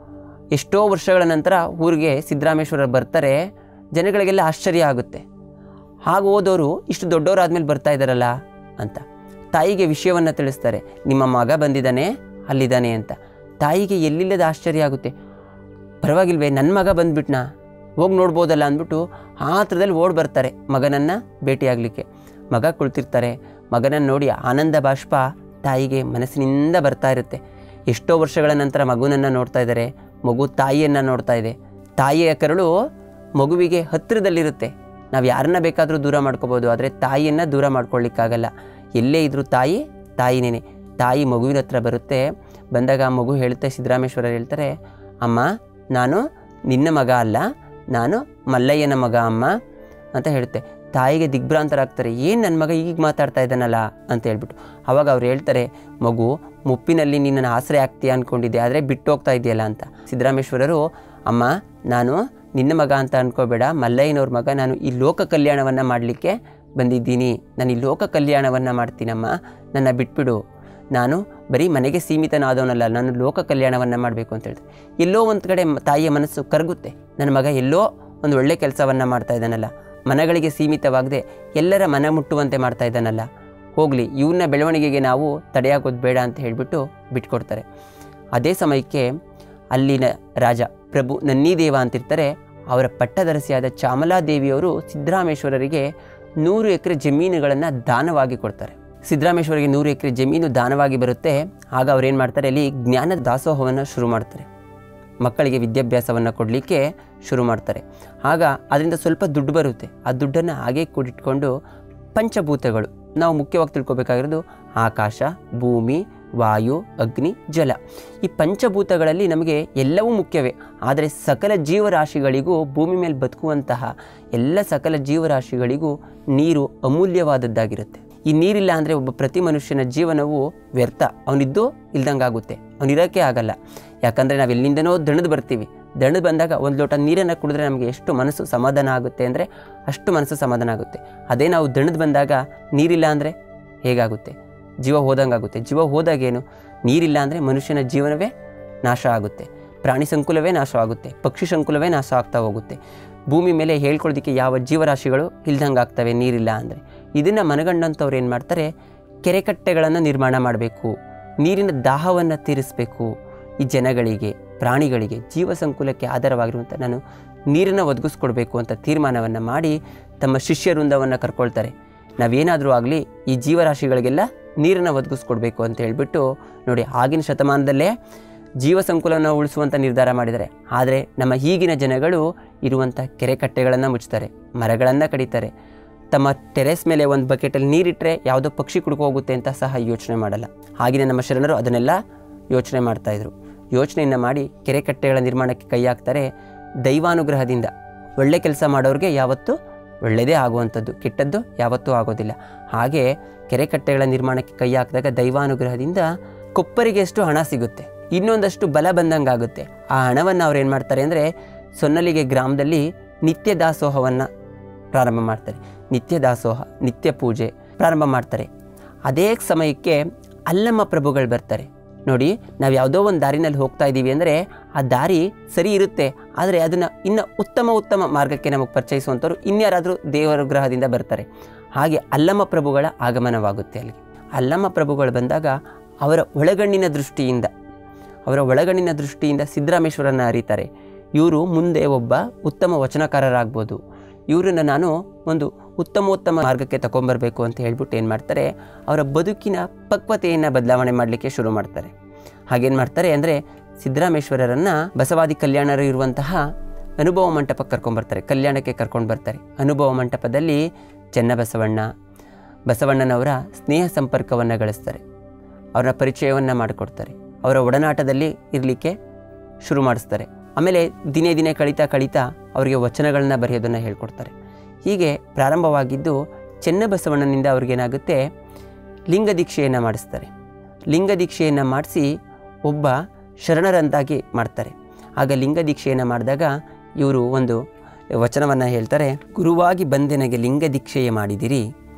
ಎಷ್ಟೋ ವರ್ಷಗಳ ನಂತರ ಊರಿಗೆ ಸಿದ್ದರಾಮೇಶ್ವರ ಬರ್ತಾರೆ. ಜನಗಳಿಗೆಲ್ಲ ಆಶ್ಚರ್ಯ ಆಗುತ್ತೆ. ಹಾಗೆ ಹೋದವರು ಇಷ್ಟು ದೊಡ್ಡವರಾದ್ಮೇಲೆ ಬರ್ತಾ ಇದ್ದಾರಲ್ಲ ಅಂತ. ತಾಯಿಗೆ ವಿಷಯವನ್ನು ತಿಳಿಸ್ತಾರೆ, ನಿಮ್ಮ ಮಗ ಬಂದಿದ್ದಾನೆ, ಅಲ್ಲಿದ್ದಾನೆ ಅಂತ. ತಾಯಿಗೆ ಎಲ್ಲಿಲ್ಲದ ಆಶ್ಚರ್ಯ ಆಗುತ್ತೆ. ಪರವಾಗಿಲ್ವೇ, ನನ್ನ ಮಗ ಬಂದುಬಿಟ್ನಾ, ಹೋಗಿ ನೋಡ್ಬೋದಲ್ಲ ಅಂದ್ಬಿಟ್ಟು ಆ ಥರದಲ್ಲಿ ಓಡಿ ಬರ್ತಾರೆ ಮಗನನ್ನು ಭೇಟಿಯಾಗಲಿಕ್ಕೆ. ಮಗ ಕುಳಿತಿರ್ತಾರೆ. ಮಗನನ್ನು ನೋಡಿ ಆನಂದ ಬಾಷ್ಪ ತಾಯಿಗೆ ಮನಸ್ಸಿನಿಂದ ಬರ್ತಾ ಇರುತ್ತೆ. ಎಷ್ಟೋ ವರ್ಷಗಳ ನಂತರ ಮಗುನನ್ನು ನೋಡ್ತಾ ಇದ್ದಾರೆ. ಮಗು ತಾಯಿಯನ್ನು ನೋಡ್ತಾ ಇದೆ. ತಾಯಿಯ ಕರುಳು ಮಗುವಿಗೆ ಹತ್ತಿರದಲ್ಲಿರುತ್ತೆ. ನಾವು ಯಾರನ್ನ ಬೇಕಾದರೂ ದೂರ ಮಾಡ್ಕೋಬೋದು, ಆದರೆ ತಾಯಿಯನ್ನು ದೂರ ಮಾಡ್ಕೊಳ್ಳಿಕ್ಕಾಗಲ್ಲ. ಎಲ್ಲೇ ಇದ್ದರೂ ತಾಯಿ ತಾಯಿನೇ. ತಾಯಿ ಮಗುವಿನ ಹತ್ರ ಬರುತ್ತೆ. ಬಂದಾಗ ಆ ಮಗು ಹೇಳುತ್ತೆ, ಸಿದ್ದರಾಮೇಶ್ವರರು ಹೇಳ್ತಾರೆ, ಅಮ್ಮ ನಾನು ನಿನ್ನ ಮಗ ಅಲ್ಲ, ನಾನು ಮಲ್ಲಯ್ಯನ ಮಗ ಅಮ್ಮ ಅಂತ ಹೇಳುತ್ತೆ. ತಾಯಿಗೆ ದಿಗ್ಭ್ರಾಂತರಾಗ್ತಾರೆ. ಏನು ನನ್ನ ಮಗ ಈಗ ಮಾತಾಡ್ತಾ ಇದ್ದಾನಲ್ಲ ಅಂತ ಹೇಳ್ಬಿಟ್ಟು. ಆವಾಗ ಅವ್ರು ಹೇಳ್ತಾರೆ, ಮಗು ಮುಪ್ಪಿನಲ್ಲಿ ನಿನ್ನನ್ನು ಆಸರೆ ಆಗ್ತೀಯ ಅಂದ್ಕೊಂಡಿದ್ದೆ, ಆದರೆ ಬಿಟ್ಟು ಹೋಗ್ತಾ ಇದೆಯಲ್ಲ ಅಂತ. ಸಿದ್ದರಾಮೇಶ್ವರರು, ಅಮ್ಮ ನಾನು ನಿನ್ನ ಮಗ ಅಂತ ಅಂದ್ಕೋಬೇಡ, ಮಲ್ಲಯ್ಯನವ್ರ ಮಗ, ನಾನು ಈ ಲೋಕ ಕಲ್ಯಾಣವನ್ನು ಮಾಡಲಿಕ್ಕೆ ಬಂದಿದ್ದೀನಿ. ನಾನು ಈ ಲೋಕ ಕಲ್ಯಾಣವನ್ನು ಮಾಡ್ತೀನಮ್ಮ, ನನ್ನ ಬಿಟ್ಬಿಡು. ನಾನು ಬರೀ ಮನೆಗೆ ಸೀಮಿತನಾದವನಲ್ಲ, ನಾನು ಲೋಕ ಕಲ್ಯಾಣವನ್ನು ಮಾಡಬೇಕು ಅಂತ ಹೇಳ್ತಾರೆ. ಎಲ್ಲೋ ಒಂದು ಕಡೆ ತಾಯಿಯ ಮನಸ್ಸು ಕರಗುತ್ತೆ. ನನ್ನ ಮಗ ಎಲ್ಲೋ ಒಂದು ಒಳ್ಳೆ ಕೆಲಸವನ್ನು ಮಾಡ್ತಾ ಇದ್ದಾನಲ್ಲ, ಮನಗಳಿಗೆ ಸೀಮಿತವಾಗದೆ ಎಲ್ಲರ ಮನ ಮುಟ್ಟುವಂತೆ ಮಾಡ್ತಾ ಇದ್ದಾನಲ್ಲ, ಹೋಗಲಿ, ಇವನ್ನ ಬೆಳವಣಿಗೆಗೆ ನಾವು ತಡೆಯಾಗೋದು ಬೇಡ ಅಂತ ಹೇಳಿಬಿಟ್ಟು ಬಿಟ್ಕೊಡ್ತಾರೆ. ಅದೇ ಸಮಯಕ್ಕೆ ಅಲ್ಲಿನ ರಾಜ ಪ್ರಭು ನನ್ನಿದೇವ ಅಂತಿರ್ತಾರೆ. ಅವರ ಪಟ್ಟದರಸಿಯಾದ ಚಾಮಲಾದೇವಿಯವರು ಸಿದ್ದರಾಮೇಶ್ವರರಿಗೆ ನೂರು ಎಕರೆ ಜಮೀನುಗಳನ್ನು ದಾನವಾಗಿ ಕೊಡ್ತಾರೆ. ಸಿದ್ದರಾಮೇಶ್ವರಿಗೆ ನೂರು ಎಕರೆ ಜಮೀನು ದಾನವಾಗಿ ಬರುತ್ತೆ. ಆಗ ಅವ್ರೇನು ಮಾಡ್ತಾರೆ, ಅಲ್ಲಿ ಜ್ಞಾನ ದಾಸೋಹವನ್ನು ಶುರು ಮಾಡ್ತಾರೆ. ಮಕ್ಕಳಿಗೆ ವಿದ್ಯಾಭ್ಯಾಸವನ್ನು ಕೊಡಲಿಕ್ಕೆ ಶುರು ಮಾಡ್ತಾರೆ. ಆಗ ಅದರಿಂದ ಸ್ವಲ್ಪ ದುಡ್ಡು ಬರುತ್ತೆ. ಆ ದುಡ್ಡನ್ನು ಹಾಗೆ ಕೂಡಿಟ್ಕೊಂಡು ಪಂಚಭೂತಗಳು, ನಾವು ಮುಖ್ಯವಾಗಿ ತಿಳ್ಕೊಬೇಕಾಗಿರೋದು ಆಕಾಶ, ಭೂಮಿ, ವಾಯು, ಅಗ್ನಿ, ಜಲ. ಈ ಪಂಚಭೂತಗಳಲ್ಲಿ ನಮಗೆ ಎಲ್ಲವೂ ಮುಖ್ಯವೇ. ಆದರೆ ಸಕಲ ಜೀವರಾಶಿಗಳಿಗೂ, ಭೂಮಿ ಮೇಲೆ ಬದುಕುವಂತಹ ಎಲ್ಲ ಸಕಲ ಜೀವರಾಶಿಗಳಿಗೂ ನೀರು ಅಮೂಲ್ಯವಾದದ್ದಾಗಿರುತ್ತೆ. ಈ ನೀರಿಲ್ಲ ಅಂದರೆ ಒಬ್ಬ ಪ್ರತಿ ಮನುಷ್ಯನ ಜೀವನವು ವ್ಯರ್ಥ. ಅವನಿದ್ದು ಇಲ್ದಂಗಾಗುತ್ತೆ, ಅವನಿರೋಕ್ಕೆ ಆಗಲ್ಲ. ಯಾಕಂದರೆ ನಾವು ಎಲ್ಲಿಂದನೋ ದಣದು ಬರ್ತೀವಿ. ದಣದು ಬಂದಾಗ ಒಂದು ಲೋಟ ನೀರನ್ನು ಕುಡಿದ್ರೆ ನಮಗೆ ಎಷ್ಟು ಮನಸ್ಸು ಸಮಾಧಾನ ಆಗುತ್ತೆ ಅಂದರೆ ಅಷ್ಟು ಮನಸ್ಸು ಸಮಾಧಾನ ಆಗುತ್ತೆ. ಅದೇ ನಾವು ದಣದು ಬಂದಾಗ ನೀರಿಲ್ಲ ಅಂದರೆ ಹೇಗಾಗುತ್ತೆ? ಜೀವ ಹೋದಂಗಾಗುತ್ತೆ. ಜೀವ ಹೋದಾಗೇನು? ನೀರಿಲ್ಲ ಅಂದರೆ ಮನುಷ್ಯನ ಜೀವನವೇ ನಾಶ ಆಗುತ್ತೆ, ಪ್ರಾಣಿ ಸಂಕುಲವೇ ನಾಶ ಆಗುತ್ತೆ, ಪಕ್ಷಿ ಸಂಕುಲವೇ ನಾಶ ಆಗ್ತಾ ಹೋಗುತ್ತೆ. ಭೂಮಿ ಮೇಲೆ ಹೇಳ್ಕೊಳ್ಳೋದಕ್ಕೆ ಯಾವ ಜೀವರಾಶಿಗಳು ಇಲ್ದಂಗೆ ಆಗ್ತವೆ ನೀರಿಲ್ಲ ಅಂದರೆ. ಇದನ್ನು ಮನಗಂಡಂಥವ್ರು ಏನು ಮಾಡ್ತಾರೆ, ಕೆರೆಕಟ್ಟೆಗಳನ್ನು ನಿರ್ಮಾಣ ಮಾಡಬೇಕು, ನೀರಿನ ದಾಹವನ್ನು ತೀರಿಸಬೇಕು. ಈ ಜನಗಳಿಗೆ, ಪ್ರಾಣಿಗಳಿಗೆ, ಜೀವ ಸಂಕುಲಕ್ಕೆ ಆಧಾರವಾಗಿರುವಂಥ ನಾನು ನೀರನ್ನು ಒದಗಿಸ್ಕೊಡ್ಬೇಕು ಅಂತ ತೀರ್ಮಾನವನ್ನು ಮಾಡಿ ತಮ್ಮ ಶಿಷ್ಯ ವೃಂದವನ್ನು ಕರ್ಕೊಳ್ತಾರೆ. ನಾವೇನಾದರೂ ಆಗಲಿ ಈ ಜೀವರಾಶಿಗಳಿಗೆಲ್ಲ ನೀರನ್ನು ಒದಗಿಸ್ಕೊಡ್ಬೇಕು ಅಂತ ಹೇಳ್ಬಿಟ್ಟು ನೋಡಿ, ಆಗಿನ ಶತಮಾನದಲ್ಲೇ ಜೀವ ಸಂಕುಲವನ್ನು ಉಳಿಸುವಂಥ ನಿರ್ಧಾರ ಮಾಡಿದ್ದಾರೆ. ಆದರೆ ನಮ್ಮ ಈಗಿನ ಜನಗಳು ಇರುವಂಥ ಕೆರೆಕಟ್ಟೆಗಳನ್ನು ಮುಚ್ತಾರೆ, ಮರಗಳನ್ನು ಕಡಿತಾರೆ. ತಮ್ಮ ಟೆರೆಸ್ ಮೇಲೆ ಒಂದು ಬಕೆಟಲ್ಲಿ ನೀರಿಟ್ಟರೆ ಯಾವುದೋ ಪಕ್ಷಿ ಕುಡ್ಕೊ ಹೋಗುತ್ತೆ ಅಂತ ಸಹ ಯೋಚನೆ ಮಾಡಲ್ಲ. ಆಗಿನ ನಮ್ಮ ಶರಣರು ಅದನ್ನೆಲ್ಲ ಯೋಚನೆ ಮಾಡ್ತಾಯಿದ್ರು. ಯೋಚನೆಯನ್ನು ಮಾಡಿ ಕೆರೆಕಟ್ಟೆಗಳ ನಿರ್ಮಾಣಕ್ಕೆ ಕೈ ಹಾಕ್ತಾರೆ. ದೈವಾನುಗ್ರಹದಿಂದ ಒಳ್ಳೆ ಕೆಲಸ ಮಾಡೋರಿಗೆ ಯಾವತ್ತೂ ಒಳ್ಳೆಯದೇ ಆಗುವಂಥದ್ದು, ಕೆಟ್ಟದ್ದು ಯಾವತ್ತೂ ಆಗೋದಿಲ್ಲ. ಹಾಗೆ ಕೆರೆಕಟ್ಟೆಗಳ ನಿರ್ಮಾಣಕ್ಕೆ ಕೈ ಹಾಕಿದಾಗ ದೈವಾನುಗ್ರಹದಿಂದ ಕೊಪ್ಪರಿಗೆ ಎಷ್ಟು ಹಣ ಸಿಗುತ್ತೆ, ಇನ್ನೊಂದಷ್ಟು ಬಲ ಬಂದಂಗೆ ಆಗುತ್ತೆ. ಆ ಹಣವನ್ನು ಅವ್ರು ಏನು ಮಾಡ್ತಾರೆ ಅಂದರೆ ಸೊನ್ನಲಿಗೆ ಗ್ರಾಮದಲ್ಲಿ ನಿತ್ಯ ದಾಸೋಹವನ್ನು ಪ್ರಾರಂಭ ಮಾಡ್ತಾರೆ. ನಿತ್ಯ ದಾಸೋಹ, ನಿತ್ಯ ಪೂಜೆ ಪ್ರಾರಂಭ ಮಾಡ್ತಾರೆ. ಅದೇ ಸಮಯಕ್ಕೆ ಅಲ್ಲಮ್ಮ ಪ್ರಭುಗಳು ಬರ್ತಾರೆ. ನೋಡಿ, ನಾವು ಯಾವುದೋ ಒಂದು ದಾರಿನಲ್ಲಿ ಹೋಗ್ತಾ ಇದ್ದೀವಿ ಅಂದರೆ ಆ ದಾರಿ ಸರಿ ಇರುತ್ತೆ, ಆದರೆ ಅದನ್ನು ಇನ್ನು ಉತ್ತಮ ಉತ್ತಮ ಮಾರ್ಗಕ್ಕೆ ನಮಗೆ ಪರಿಚಯಿಸುವಂಥವ್ರು ಇನ್ಯಾರಾದರೂ ದೇವರುಗ್ರಹದಿಂದ ಬರ್ತಾರೆ. ಹಾಗೆ ಅಲ್ಲಮ್ಮ ಪ್ರಭುಗಳ ಆಗಮನವಾಗುತ್ತೆ. ಅಲ್ಲಿಗೆ ಅಲ್ಲಮ್ಮ ಪ್ರಭುಗಳು ಬಂದಾಗ ಅವರ ಒಳಗಣ್ಣಿನ ದೃಷ್ಟಿಯಿಂದ ಅವರ ಒಳಗಣ್ಣಿನ ದೃಷ್ಟಿಯಿಂದ ಸಿದ್ದರಾಮೇಶ್ವರನ ಅರಿತಾರೆ. ಇವರು ಮುಂದೆ ಒಬ್ಬ ಉತ್ತಮ ವಚನಕಾರರಾಗ್ಬೋದು, ಇವರನ್ನು ನಾನು ಒಂದು ಉತ್ತಮೋತ್ತಮ ಮಾರ್ಗಕ್ಕೆ ತಗೊಂಬರಬೇಕು ಅಂತ ಹೇಳ್ಬಿಟ್ಟು ಏನು ಮಾಡ್ತಾರೆ, ಅವರ ಬದುಕಿನ ಪಕ್ವತೆಯನ್ನು ಬದಲಾವಣೆ ಮಾಡಲಿಕ್ಕೆ ಶುರು ಮಾಡ್ತಾರೆ. ಹಾಗೇನು ಮಾಡ್ತಾರೆ ಅಂದರೆ ಸಿದ್ದರಾಮೇಶ್ವರರನ್ನು ಬಸವಾದಿ ಕಲ್ಯಾಣರು ಇರುವಂತಹ ಅನುಭವ ಮಂಟಪಕ್ಕೆ ಕರ್ಕೊಂಡ್ಬರ್ತಾರೆ, ಕಲ್ಯಾಣಕ್ಕೆ ಕರ್ಕೊಂಡು ಬರ್ತಾರೆ. ಅನುಭವ ಮಂಟಪದಲ್ಲಿ ಚೆನ್ನಬಸವಣ್ಣ, ಬಸವಣ್ಣನವರ ಸ್ನೇಹ ಸಂಪರ್ಕವನ್ನು ಗಳಿಸ್ತಾರೆ. ಅವರ ಪರಿಚಯವನ್ನು ಮಾಡಿಕೊಡ್ತಾರೆ. ಅವರ ಒಡನಾಟದಲ್ಲಿ ಇರಲಿಕ್ಕೆ ಶುರು ಮಾಡಿಸ್ತಾರೆ. ಆಮೇಲೆ ದಿನೇ ದಿನೇ ಕಳೀತಾ ಕಳೀತಾ ಅವರಿಗೆ ವಚನಗಳನ್ನ ಬರೆಯೋದನ್ನು ಹೇಳ್ಕೊಡ್ತಾರೆ. ಹೀಗೆ ಪ್ರಾರಂಭವಾಗಿದ್ದು ಚೆನ್ನಬಸವಣ್ಣನಿಂದ ಅವ್ರಿಗೇನಾಗುತ್ತೆ, ಲಿಂಗ ದೀಕ್ಷೆಯನ್ನು ಮಾಡಿಸ್ತಾರೆ. ಲಿಂಗ ದೀಕ್ಷೆಯನ್ನು ಮಾಡಿಸಿ ಒಬ್ಬ ಶರಣರಂತಾಗಿ ಮಾಡ್ತಾರೆ. ಆಗ ಲಿಂಗ ದೀಕ್ಷೆಯನ್ನು ಮಾಡಿದಾಗ ಇವರು ಒಂದು ವಚನವನ್ನು ಹೇಳ್ತಾರೆ. ಗುರುವಾಗಿ ಬಂದೆನಗೆ ಲಿಂಗ ದೀಕ್ಷೆಯ ಮಾಡಿದಿರಿ,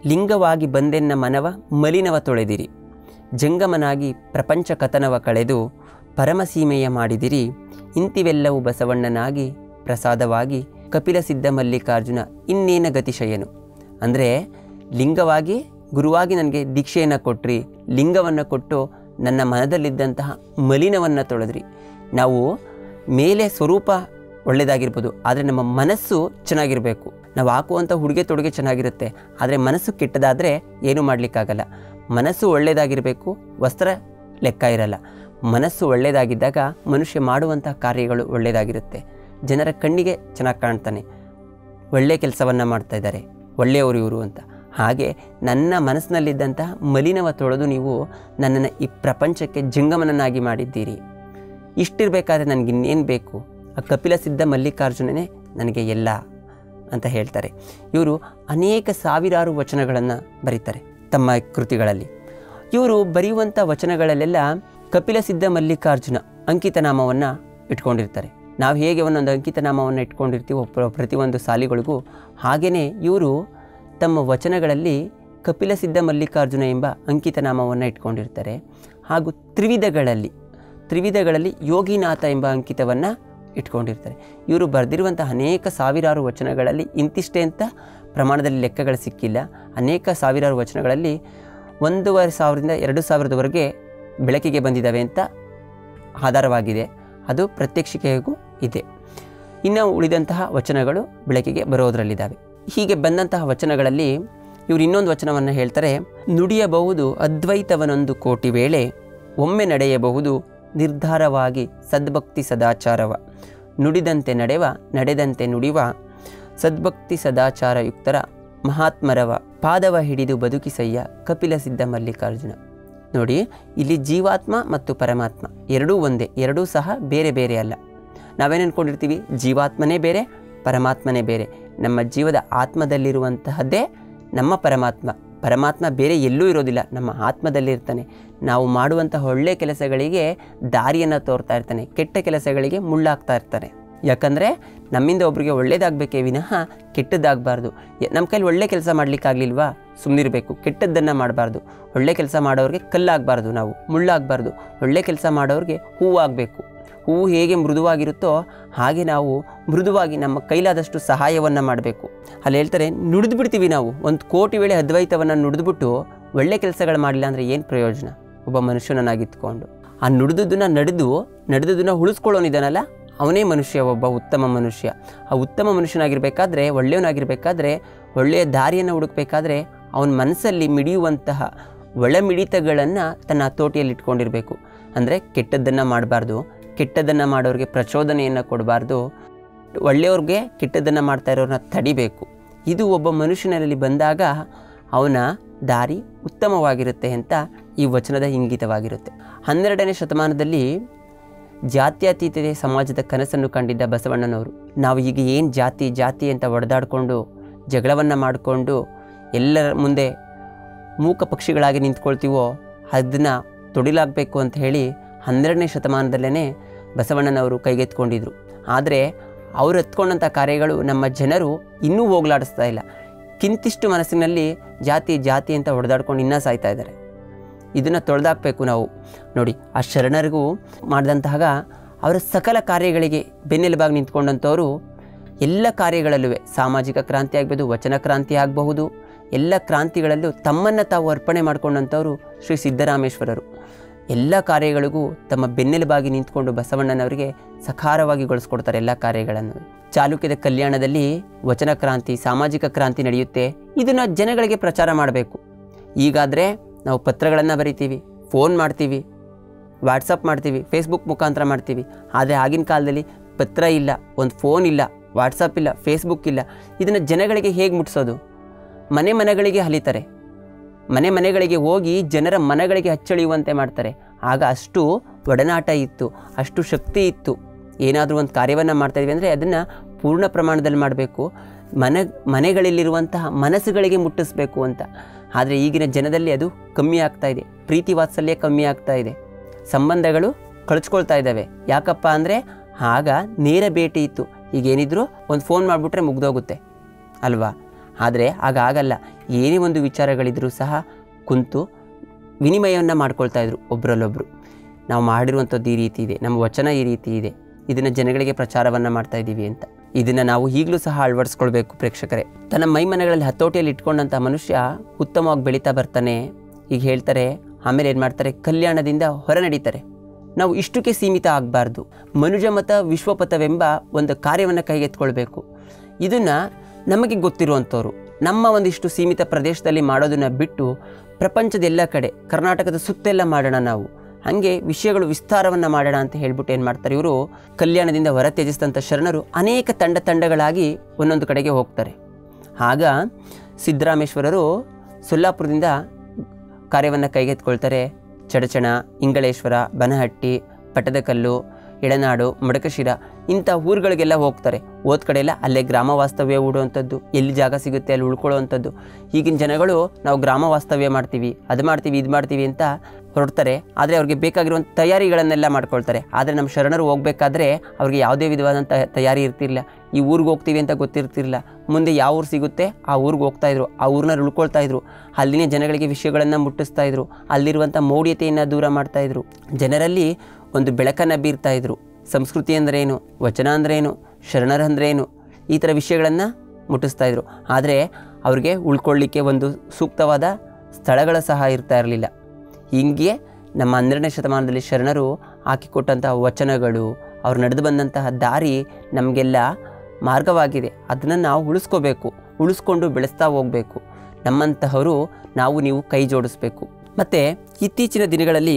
ಲಿಂಗವಾಗಿ ಬಂದೆನ್ನ ಮನವ ಮಲಿನವ ತೊಳೆದಿರಿ, ಜಂಗಮನಾಗಿ ಪ್ರಪಂಚ ಕಥನವ ಕಳೆದು ಪರಮಸೀಮೆಯ ಮಾಡಿದಿರಿ, ಇಂತಿವೆಲ್ಲವೂ ಬಸವಣ್ಣನಾಗಿ ಪ್ರಸಾದವಾಗಿ ಕಪಿಲ ಸಿದ್ಧ ಮಲ್ಲಿಕಾರ್ಜುನ ಇನ್ನೇನ ಗತಿಶಯನು. ಅಂದರೆ ಲಿಂಗವಾಗಿ ಗುರುವಾಗಿ ನನಗೆ ದೀಕ್ಷೆಯನ್ನು ಕೊಟ್ರಿ, ಲಿಂಗವನ್ನು ಕೊಟ್ಟು ನನ್ನ ಮನದಲ್ಲಿದ್ದಂತಹ ಮಲಿನವನ್ನು ತೊಳೆದ್ರಿ. ನಾವು ಮೇಲೆ ಸ್ವರೂಪ ಒಳ್ಳೆಯದಾಗಿರ್ಬೋದು, ಆದರೆ ನಮ್ಮ ಮನಸ್ಸು ಚೆನ್ನಾಗಿರಬೇಕು. ನಾವು ಹಾಕುವಂಥ ಉಡುಗೆ ತೊಡುಗೆ ಚೆನ್ನಾಗಿರುತ್ತೆ, ಆದರೆ ಮನಸ್ಸು ಕೆಟ್ಟದಾದರೆ ಏನೂ ಮಾಡಲಿಕ್ಕಾಗಲ್ಲ. ಮನಸ್ಸು ಒಳ್ಳೆಯದಾಗಿರಬೇಕು, ವಸ್ತ್ರ ಲೆಕ್ಕ ಇರಲ್ಲ. ಮನಸ್ಸು ಒಳ್ಳೆಯದಾಗಿದ್ದಾಗ ಮನುಷ್ಯ ಮಾಡುವಂಥ ಕಾರ್ಯಗಳು ಒಳ್ಳೆಯದಾಗಿರುತ್ತೆ. ಜನರ ಕಣ್ಣಿಗೆ ಚೆನ್ನಾಗಿ ಕಾಣ್ತಾನೆ, ಒಳ್ಳೆಯ ಕೆಲಸವನ್ನು ಮಾಡ್ತಾ ಇದ್ದಾರೆ, ಒಳ್ಳೆಯವರು ಇವರು ಅಂತ. ಹಾಗೆ ನನ್ನ ಮನಸ್ಸಿನಲ್ಲಿದ್ದಂತಹ ಮಲಿನವ ತೊಳೆದು ನೀವು ನನ್ನನ್ನು ಈ ಪ್ರಪಂಚಕ್ಕೆ ಜಂಗಮನನ್ನಾಗಿ ಮಾಡಿದ್ದೀರಿ. ಇಷ್ಟಿರಬೇಕಾದ್ರೆ ನನಗಿನ್ನೇನು ಬೇಕು? ಆ ಕಪಿಲ ಸಿದ್ಧ ಮಲ್ಲಿಕಾರ್ಜುನನೇ ನನಗೆ ಎಲ್ಲ ಅಂತ ಹೇಳ್ತಾರೆ. ಇವರು ಅನೇಕ ಸಾವಿರಾರು ವಚನಗಳನ್ನು ಬರೀತಾರೆ ತಮ್ಮ ಕೃತಿಗಳಲ್ಲಿ. ಇವರು ಬರೆಯುವಂಥ ವಚನಗಳಲ್ಲೆಲ್ಲ ಕಪಿಲ ಸಿದ್ಧ ಮಲ್ಲಿಕಾರ್ಜುನ ಅಂಕಿತನಾಮವನ್ನು ಇಟ್ಕೊಂಡಿರ್ತಾರೆ. ನಾವು ಹೇಗೆ ಒಂದೊಂದು ಅಂಕಿತನಾಮವನ್ನು ಇಟ್ಕೊಂಡಿರ್ತೀವೋ ಪ್ರತಿಯೊಂದು ಸಾಲಿಗಳಿಗೂ, ಹಾಗೆಯೇ ಇವರು ತಮ್ಮ ವಚನಗಳಲ್ಲಿ ಕಪಿಲ ಸಿದ್ಧ ಮಲ್ಲಿಕಾರ್ಜುನ ಎಂಬ ಅಂಕಿತನಾಮವನ್ನು ಇಟ್ಕೊಂಡಿರ್ತಾರೆ. ಹಾಗೂ ತ್ರಿವಿಧಗಳಲ್ಲಿ ತ್ರಿವಿಧಗಳಲ್ಲಿ ಯೋಗಿನಾಥ ಎಂಬ ಅಂಕಿತವನ್ನು ಇಟ್ಕೊಂಡಿರ್ತಾರೆ. ಇವರು ಬರೆದಿರುವಂಥ ಅನೇಕ ಸಾವಿರಾರು ವಚನಗಳಲ್ಲಿ ಇಂತಿಷ್ಟೇ ಅಂತ ಪ್ರಮಾಣದಲ್ಲಿ ಲೆಕ್ಕಗಳು ಸಿಕ್ಕಿಲ್ಲ. ಅನೇಕ ಸಾವಿರಾರು ವಚನಗಳಲ್ಲಿ ಒಂದೂವರೆ ಸಾವಿರದಿಂದ ಎರಡು ಸಾವಿರದವರೆಗೆ ಬೆಳಕಿಗೆ ಬಂದಿದ್ದಾವೆ ಅಂತ ಆಧಾರವಾಗಿದೆ. ಅದು ಪ್ರತ್ಯಕ್ಷಿಕೆಗೂ ಇದೆ. ಇನ್ನು ಉಳಿದಂತಹ ವಚನಗಳು ಬೆಳಕಿಗೆ ಬರೋದರಲ್ಲಿದ್ದಾವೆ. ಹೀಗೆ ಬಂದಂತಹ ವಚನಗಳಲ್ಲಿ ಇವರು ಇನ್ನೊಂದು ವಚನವನ್ನು ಹೇಳ್ತಾರೆ. ನುಡಿಯಬಹುದು ಅದ್ವೈತವನೊಂದು ಕೋಟಿ ವೇಳೆ, ಒಮ್ಮೆ ನಡೆಯಬಹುದು ನಿರ್ಧಾರವಾಗಿ ಸದ್ಭಕ್ತಿ ಸದಾಚಾರವ, ನುಡಿದಂತೆ ನಡೆವ ನಡೆದಂತೆ ನುಡಿವ ಸದ್ಭಕ್ತಿ ಸದಾಚಾರಯುಕ್ತರ ಮಹಾತ್ಮರವ, ಪಾದವ ಹಿಡಿದು ಬದುಕಿಸಯ್ಯ ಕಪಿಲ ಸಿದ್ಧ ಮಲ್ಲಿಕಾರ್ಜುನ. ನೋಡಿ, ಇಲ್ಲಿ ಜೀವಾತ್ಮ ಮತ್ತು ಪರಮಾತ್ಮ ಎರಡೂ ಒಂದೇ, ಎರಡೂ ಸಹ ಬೇರೆ ಬೇರೆ ಅಲ್ಲ. ನಾವೇನು ಅಂದ್ಕೊಂಡಿರ್ತೀವಿ, ಜೀವಾತ್ಮನೇ ಬೇರೆ, ಪರಮಾತ್ಮನೇ ಬೇರೆ. ನಮ್ಮ ಜೀವದ ಆತ್ಮದಲ್ಲಿರುವಂತಹದ್ದೇ ನಮ್ಮ ಪರಮಾತ್ಮ. ಪರಮಾತ್ಮ ಬೇರೆ ಎಲ್ಲೂ ಇರೋದಿಲ್ಲ, ನಮ್ಮ ಆತ್ಮದಲ್ಲಿರ್ತಾನೆ. ನಾವು ಮಾಡುವಂತಹ ಒಳ್ಳೆಯ ಕೆಲಸಗಳಿಗೆ ದಾರಿಯನ್ನು ತೋರ್ತಾ ಇರ್ತಾನೆ, ಕೆಟ್ಟ ಕೆಲಸಗಳಿಗೆ ಮುಳ್ಳಾಗ್ತಾ ಇರ್ತಾನೆ. ಯಾಕಂದರೆ ನಮ್ಮಿಂದ ಒಬ್ರಿಗೆ ಒಳ್ಳೇದಾಗಬೇಕೇ ವಿನಃ ಕೆಟ್ಟದ್ದಾಗಬಾರ್ದು. ನಮ್ಮ ಕೈಲಿ ಒಳ್ಳೆ ಕೆಲಸ ಮಾಡಲಿಕ್ಕಾಗಲಿಲ್ವಾ, ಸುಮ್ಮನಿರಬೇಕು. ಕೆಟ್ಟದ್ದನ್ನು ಮಾಡಬಾರ್ದು. ಒಳ್ಳೆ ಕೆಲಸ ಮಾಡೋರಿಗೆ ಕಲ್ಲಾಗಬಾರ್ದು, ನಾವು ಮುಳ್ಳಾಗಬಾರ್ದು. ಒಳ್ಳೆ ಕೆಲಸ ಮಾಡೋರಿಗೆ ಹೂವಾಗಬೇಕು. ಹೂವು ಹೇಗೆ ಮೃದುವಾಗಿರುತ್ತೋ ಹಾಗೆ ನಾವು ಮೃದುವಾಗಿ ನಮ್ಮ ಕೈಲಾದಷ್ಟು ಸಹಾಯವನ್ನು ಮಾಡಬೇಕು. ಅಲ್ಲಿ ಹೇಳ್ತಾರೆ, ನುಡಿದು ಬಿಡ್ತೀವಿ ನಾವು. ಒಂದು ಕೋಟಿ ವೇಳೆ ಅದ್ವೈತವನ್ನು ನುಡಿದ್ಬಿಟ್ಟು ಒಳ್ಳೆ ಕೆಲಸಗಳು ಮಾಡಲಿಲ್ಲ ಅಂದರೆ ಏನು ಪ್ರಯೋಜನ? ಒಬ್ಬ ಮನುಷ್ಯನನ್ನಾಗಿತ್ಕೊಂಡು ಆ ನುಡಿದುದನ್ನು ನಡೆದು ನಡೆದುದನ್ನು ಉಳಿಸ್ಕೊಳ್ಳೋನಿದ್ದಾನಲ್ಲ, ಅವನೇ ಮನುಷ್ಯ, ಒಬ್ಬ ಉತ್ತಮ ಮನುಷ್ಯ. ಆ ಉತ್ತಮ ಮನುಷ್ಯನಾಗಿರಬೇಕಾದ್ರೆ, ಒಳ್ಳೆಯವನಾಗಿರಬೇಕಾದ್ರೆ, ಒಳ್ಳೆಯ ದಾರಿಯನ್ನು ಹುಡುಕಬೇಕಾದ್ರೆ ಅವನ ಮನಸ್ಸಲ್ಲಿ ಮಿಡಿಯುವಂತಹ ಒಳ ಮಿಡಿತಗಳನ್ನು ತನ್ನ ಹತೋಟಿಯಲ್ಲಿ ಇಟ್ಕೊಂಡಿರಬೇಕು. ಅಂದರೆ ಕೆಟ್ಟದ್ದನ್ನು ಮಾಡಬಾರ್ದು, ಕೆಟ್ಟದ್ದನ್ನು ಮಾಡೋರಿಗೆ ಪ್ರಚೋದನೆಯನ್ನು ಕೊಡಬಾರ್ದು, ಒಳ್ಳೆಯವ್ರಿಗೆ ಕೆಟ್ಟದ್ದನ್ನು ಮಾಡ್ತಾ ಇರೋರನ್ನ ತಡಿಬೇಕು. ಇದು ಒಬ್ಬ ಮನುಷ್ಯನಲ್ಲಿ ಬಂದಾಗ ಅವನ ದಾರಿ ಉತ್ತಮವಾಗಿರುತ್ತೆ ಅಂತ ಈ ವಚನದ ಇಂಗಿತವಾಗಿರುತ್ತೆ. ಹನ್ನೆರಡನೇ ಶತಮಾನದಲ್ಲಿ ಜಾತ್ಯತೀತತೆ ಸಮಾಜದ ಕನಸನ್ನು ಕಂಡಿದ್ದ ಬಸವಣ್ಣನವರು, ನಾವು ಈಗ ಏನು ಜಾತಿ ಜಾತಿ ಅಂತ ಒಡೆದಾಡಿಕೊಂಡು ಜಗಳವನ್ನು ಮಾಡಿಕೊಂಡು ಎಲ್ಲರ ಮುಂದೆ ಮೂಕ ಪಕ್ಷಿಗಳಾಗಿ ನಿಂತ್ಕೊಳ್ತೀವೋ ಅದನ್ನು ತೊಡಿಲಾಗಬೇಕು ಅಂತ ಹೇಳಿ ಹನ್ನೆರಡನೇ ಶತಮಾನದಲ್ಲೇ ಬಸವಣ್ಣನವರು ಕೈಗೆತ್ಕೊಂಡಿದ್ರು. ಆದರೆ ಅವರು ಎತ್ಕೊಂಡಂಥ ಕಾರ್ಯಗಳು ನಮ್ಮ ಜನರು ಇನ್ನೂ ಹೋಗಲಾಡಿಸ್ತಾ ಇಲ್ಲ. ಕಿಂತಿಷ್ಟು ಮನಸ್ಸಿನಲ್ಲಿ ಜಾತಿ ಜಾತಿ ಅಂತ ಹೊಡೆದಾಡ್ಕೊಂಡು ಇನ್ನೂ ಸಾಯ್ತಾ ಇದ್ದಾರೆ. ಇದನ್ನು ತೊಳೆದಾಕಬೇಕು ನಾವು. ನೋಡಿ, ಆ ಶರಣರಿಗೂ ಮಾಡಿದಂತಹ ಅವರ ಸಕಲ ಕಾರ್ಯಗಳಿಗೆ ಬೆನ್ನೆಲುಬಾಗಿ ನಿಂತ್ಕೊಂಡಂಥವರು ಎಲ್ಲ ಕಾರ್ಯಗಳಲ್ಲೂ ಸಾಮಾಜಿಕ ಕ್ರಾಂತಿ ಆಗ್ಬೋದು, ವಚನ ಕ್ರಾಂತಿ ಆಗಬಹುದು, ಎಲ್ಲ ಕ್ರಾಂತಿಗಳಲ್ಲೂ ತಮ್ಮನ್ನು ತಾವು ಅರ್ಪಣೆ ಮಾಡಿಕೊಂಡಂಥವರು ಶ್ರೀ ಸಿದ್ದರಾಮೇಶ್ವರರು. ಎಲ್ಲ ಕಾರ್ಯಗಳಿಗೂ ತಮ್ಮ ಬೆನ್ನೆಲುಬಾಗಿ ನಿಂತ್ಕೊಂಡು ಬಸವಣ್ಣನವರಿಗೆ ಸಕಾರವಾಗಿ ಗೊಳಿಸ್ಕೊಡ್ತಾರೆ ಎಲ್ಲ ಕಾರ್ಯಗಳನ್ನು. ಚಾಲುಕ್ಯದ ಕಲ್ಯಾಣದಲ್ಲಿ ವಚನ ಕ್ರಾಂತಿ, ಸಾಮಾಜಿಕ ಕ್ರಾಂತಿ ನಡೆಯುತ್ತೆ. ಇದನ್ನು ಜನಗಳಿಗೆ ಪ್ರಚಾರ ಮಾಡಬೇಕು. ಈಗಾದರೆ ನಾವು ಪತ್ರಗಳನ್ನು ಬರಿತೀವಿ, ಫೋನ್ ಮಾಡ್ತೀವಿ, ವಾಟ್ಸಪ್ ಮಾಡ್ತೀವಿ, ಫೇಸ್ಬುಕ್ ಮುಖಾಂತರ ಮಾಡ್ತೀವಿ. ಆದರೆ ಆಗಿನ ಕಾಲದಲ್ಲಿ ಪತ್ರ ಇಲ್ಲ, ಒಂದು ಫೋನ್ ಇಲ್ಲ, ವಾಟ್ಸಪ್ ಇಲ್ಲ, ಫೇಸ್ಬುಕ್ ಇಲ್ಲ. ಇದನ್ನು ಜನಗಳಿಗೆ ಹೇಗೆ ಮುಟ್ಟಿಸೋದು? ಮನೆ ಮನೆಗಳಿಗೆ ಹಲಿತಾರೆ, ಮನೆ ಮನೆಗಳಿಗೆ ಹೋಗಿ ಜನರ ಮನಗಳಿಗೆ ಹಚ್ಚಳಿಯುವಂತೆ ಮಾಡ್ತಾರೆ. ಆಗ ಅಷ್ಟು ಒಡನಾಟ ಇತ್ತು, ಅಷ್ಟು ಶಕ್ತಿ ಇತ್ತು. ಏನಾದರೂ ಒಂದು ಕಾರ್ಯವನ್ನು ಮಾಡ್ತಾಯಿದ್ವಿ ಅಂದರೆ ಅದನ್ನು ಪೂರ್ಣ ಪ್ರಮಾಣದಲ್ಲಿ ಮಾಡಬೇಕು, ಮನೆ ಮನೆಗಳಲ್ಲಿರುವಂತಹ ಮನಸ್ಸುಗಳಿಗೆ ಮುಟ್ಟಿಸ್ಬೇಕು ಅಂತ. ಆದರೆ ಈಗಿನ ಜನದಲ್ಲಿ ಅದು ಕಮ್ಮಿ ಆಗ್ತಾ ಇದೆ. ಪ್ರೀತಿ ವಾತ್ಸಲ್ಯ ಕಮ್ಮಿ ಆಗ್ತಾ ಇದೆ, ಸಂಬಂಧಗಳು ಕಳ್ಚ್ಕೊಳ್ತಾ ಇದ್ದಾವೆ. ಯಾಕಪ್ಪ ಅಂದರೆ ಆಗ ನೇರ ಭೇಟಿ ಇತ್ತು. ಈಗೇನಿದ್ರು ಒಂದು ಫೋನ್ ಮಾಡಿಬಿಟ್ರೆ ಮುಗ್ದೋಗುತ್ತೆ ಅಲ್ವಾ? ಆದರೆ ಆಗ ಆಗಲ್ಲ. ಏನೇ ಒಂದು ವಿಚಾರಗಳಿದ್ರೂ ಸಹ ಕುಂತು ವಿನಿಮಯವನ್ನು ಮಾಡ್ಕೊಳ್ತಾಯಿದ್ರು ಒಬ್ಬರಲ್ಲೊಬ್ಬರು. ನಾವು ಮಾಡಿರುವಂಥದ್ದು ಈ ರೀತಿ ಇದೆ, ನಮ್ಮ ವಚನ ಈ ರೀತಿ ಇದೆ, ಇದನ್ನು ಜನಗಳಿಗೆ ಪ್ರಚಾರವನ್ನು ಮಾಡ್ತಾಯಿದ್ದೀವಿ ಅಂತ. ಇದನ್ನು ನಾವು ಈಗಲೂ ಸಹ ಅಳವಡಿಸ್ಕೊಳ್ಬೇಕು ಪ್ರೇಕ್ಷಕರೇ. ತನ್ನ ಮೈಮನಗಳಲ್ಲಿ ಹತೋಟಿಯಲ್ಲಿ ಇಟ್ಕೊಂಡಂಥ ಮನುಷ್ಯ ಉತ್ತಮವಾಗಿ ಬೆಳೀತಾ ಬರ್ತಾನೆ. ಈಗ ಹೇಳ್ತಾರೆ, ಆಮೇಲೆ ಏನು ಮಾಡ್ತಾರೆ, ಕಲ್ಯಾಣದಿಂದ ಹೊರ ನಡೀತಾರೆ. ನಾವು ಇಷ್ಟಕ್ಕೆ ಸೀಮಿತ ಆಗಬಾರ್ದು. ಮನುಜಮತ ವಿಶ್ವಪಥವೆಂಬ ಒಂದು ಕಾರ್ಯವನ್ನು ಕೈಗೆತ್ಕೊಳ್ಬೇಕು. ಇದನ್ನು ನಮಗೆ ಗೊತ್ತಿರುವಂಥವ್ರು ನಮ್ಮ ಒಂದಿಷ್ಟು ಸೀಮಿತ ಪ್ರದೇಶದಲ್ಲಿ ಮಾಡೋದನ್ನು ಬಿಟ್ಟು ಪ್ರಪಂಚದ ಎಲ್ಲ ಕಡೆ, ಕರ್ನಾಟಕದ ಸುತ್ತೆಲ್ಲ ಮಾಡೋಣ ನಾವು. ಹಾಗೆ ವಿಷಯಗಳು ವಿಸ್ತಾರವನ್ನು ಮಾಡೋಣ ಅಂತ ಹೇಳ್ಬಿಟ್ಟು ಏನು ಮಾಡ್ತಾರೆ ಇವರು, ಕಲ್ಯಾಣದಿಂದ ಹೊರ ತ್ಯಜಿಸಿದಂಥ ಶರಣರು ಅನೇಕ ತಂಡ ತಂಡಗಳಾಗಿ ಒಂದೊಂದು ಕಡೆಗೆ ಹೋಗ್ತಾರೆ. ಆಗ ಸಿದ್ದರಾಮೇಶ್ವರರು ಸೊಲ್ಲಾಪುರದಿಂದ ಕಾರ್ಯವನ್ನು ಕೈಗೆತ್ಕೊಳ್ತಾರೆ. ಚಡಚಣ, ಇಂಗಳೇಶ್ವರ, ಬನಹಟ್ಟಿ, ಪಟ್ಟದಕಲ್ಲು, ಎಳನಾಡು, ಮಡಕಶಿರ ಇಂಥ ಊರುಗಳಿಗೆಲ್ಲ ಹೋಗ್ತಾರೆ. ಹೋದ ಕಡೆ ಎಲ್ಲ ಅಲ್ಲೇ ಗ್ರಾಮ ವಾಸ್ತವ್ಯ ಹೂಡುವಂಥದ್ದು, ಎಲ್ಲಿ ಜಾಗ ಸಿಗುತ್ತೆ ಅಲ್ಲಿ ಉಳ್ಕೊಳ್ಳುವಂಥದ್ದು. ಈಗಿನ ಜನಗಳು ನಾವು ಗ್ರಾಮ ವಾಸ್ತವ್ಯ ಮಾಡ್ತೀವಿ, ಅದು ಮಾಡ್ತೀವಿ, ಇದು ಮಾಡ್ತೀವಿ ಅಂತ ಹೊರಡ್ತಾರೆ. ಆದರೆ ಅವ್ರಿಗೆ ಬೇಕಾಗಿರುವಂಥ ತಯಾರಿಗಳನ್ನೆಲ್ಲ ಮಾಡ್ಕೊಳ್ತಾರೆ. ಆದರೆ ನಮ್ಮ ಶರಣರು ಹೋಗಬೇಕಾದ್ರೆ ಅವ್ರಿಗೆ ಯಾವುದೇ ವಿಧವಾದಂಥ ತಯಾರಿ ಇರ್ತಿರಲಿಲ್ಲ. ಈ ಊರಿಗೆ ಹೋಗ್ತೀವಿ ಅಂತ ಗೊತ್ತಿರ್ತಿರಲಿಲ್ಲ. ಮುಂದೆ ಯಾವ ಊರು ಸಿಗುತ್ತೆ ಆ ಊರಿಗೆ ಹೋಗ್ತಾಯಿದ್ರು, ಆ ಊರನ್ನ ಉಳ್ಕೊಳ್ತಾಯಿದ್ರು. ಅಲ್ಲಿನ ಜನಗಳಿಗೆ ವಿಷಯಗಳನ್ನು ಮುಟ್ಟಿಸ್ತಾಯಿದ್ರು, ಅಲ್ಲಿರುವಂಥ ಮೌಢ್ಯತೆಯನ್ನು ದೂರ ಮಾಡ್ತಾಯಿದ್ರು, ಜನರಲ್ಲಿ ಒಂದು ಬೆಳಕನ್ನು ಬೀರ್ತಾಯಿದ್ರು. ಸಂಸ್ಕೃತಿ ಅಂದ್ರೇನು, ವಚನ ಅಂದ್ರೇನು, ಶರಣರಂದ್ರೇನು, ಈ ಥರ ವಿಷಯಗಳನ್ನು ಮುಟ್ಟಿಸ್ತಾಯಿದ್ರು. ಆದರೆ ಅವ್ರಿಗೆ ಉಳ್ಕೊಳ್ಳಿಕ್ಕೆ ಒಂದು ಸೂಕ್ತವಾದ ಸ್ಥಳಗಳು ಸಹ ಇರ್ತಾ ಇರಲಿಲ್ಲ. ಹೀಗೆ ನಮ್ಮ ಹನ್ನೆರಡನೇ ಶತಮಾನದಲ್ಲಿ ಶರಣರು ಹಾಕಿಕೊಟ್ಟಂತಹ ವಚನಗಳು, ಅವ್ರು ನಡೆದು ಬಂದಂತಹ ದಾರಿ ನಮಗೆಲ್ಲ ಮಾರ್ಗವಾಗಿದೆ. ಅದನ್ನು ನಾವು ಉಳಿಸ್ಕೋಬೇಕು, ಉಳಿಸ್ಕೊಂಡು ಬೆಳೆಸ್ತಾ ಹೋಗಬೇಕು. ನಮ್ಮಂತಹವರು ನಾವು ನೀವು ಕೈ ಜೋಡಿಸ್ಬೇಕು. ಮತ್ತು ಇತ್ತೀಚಿನ ದಿನಗಳಲ್ಲಿ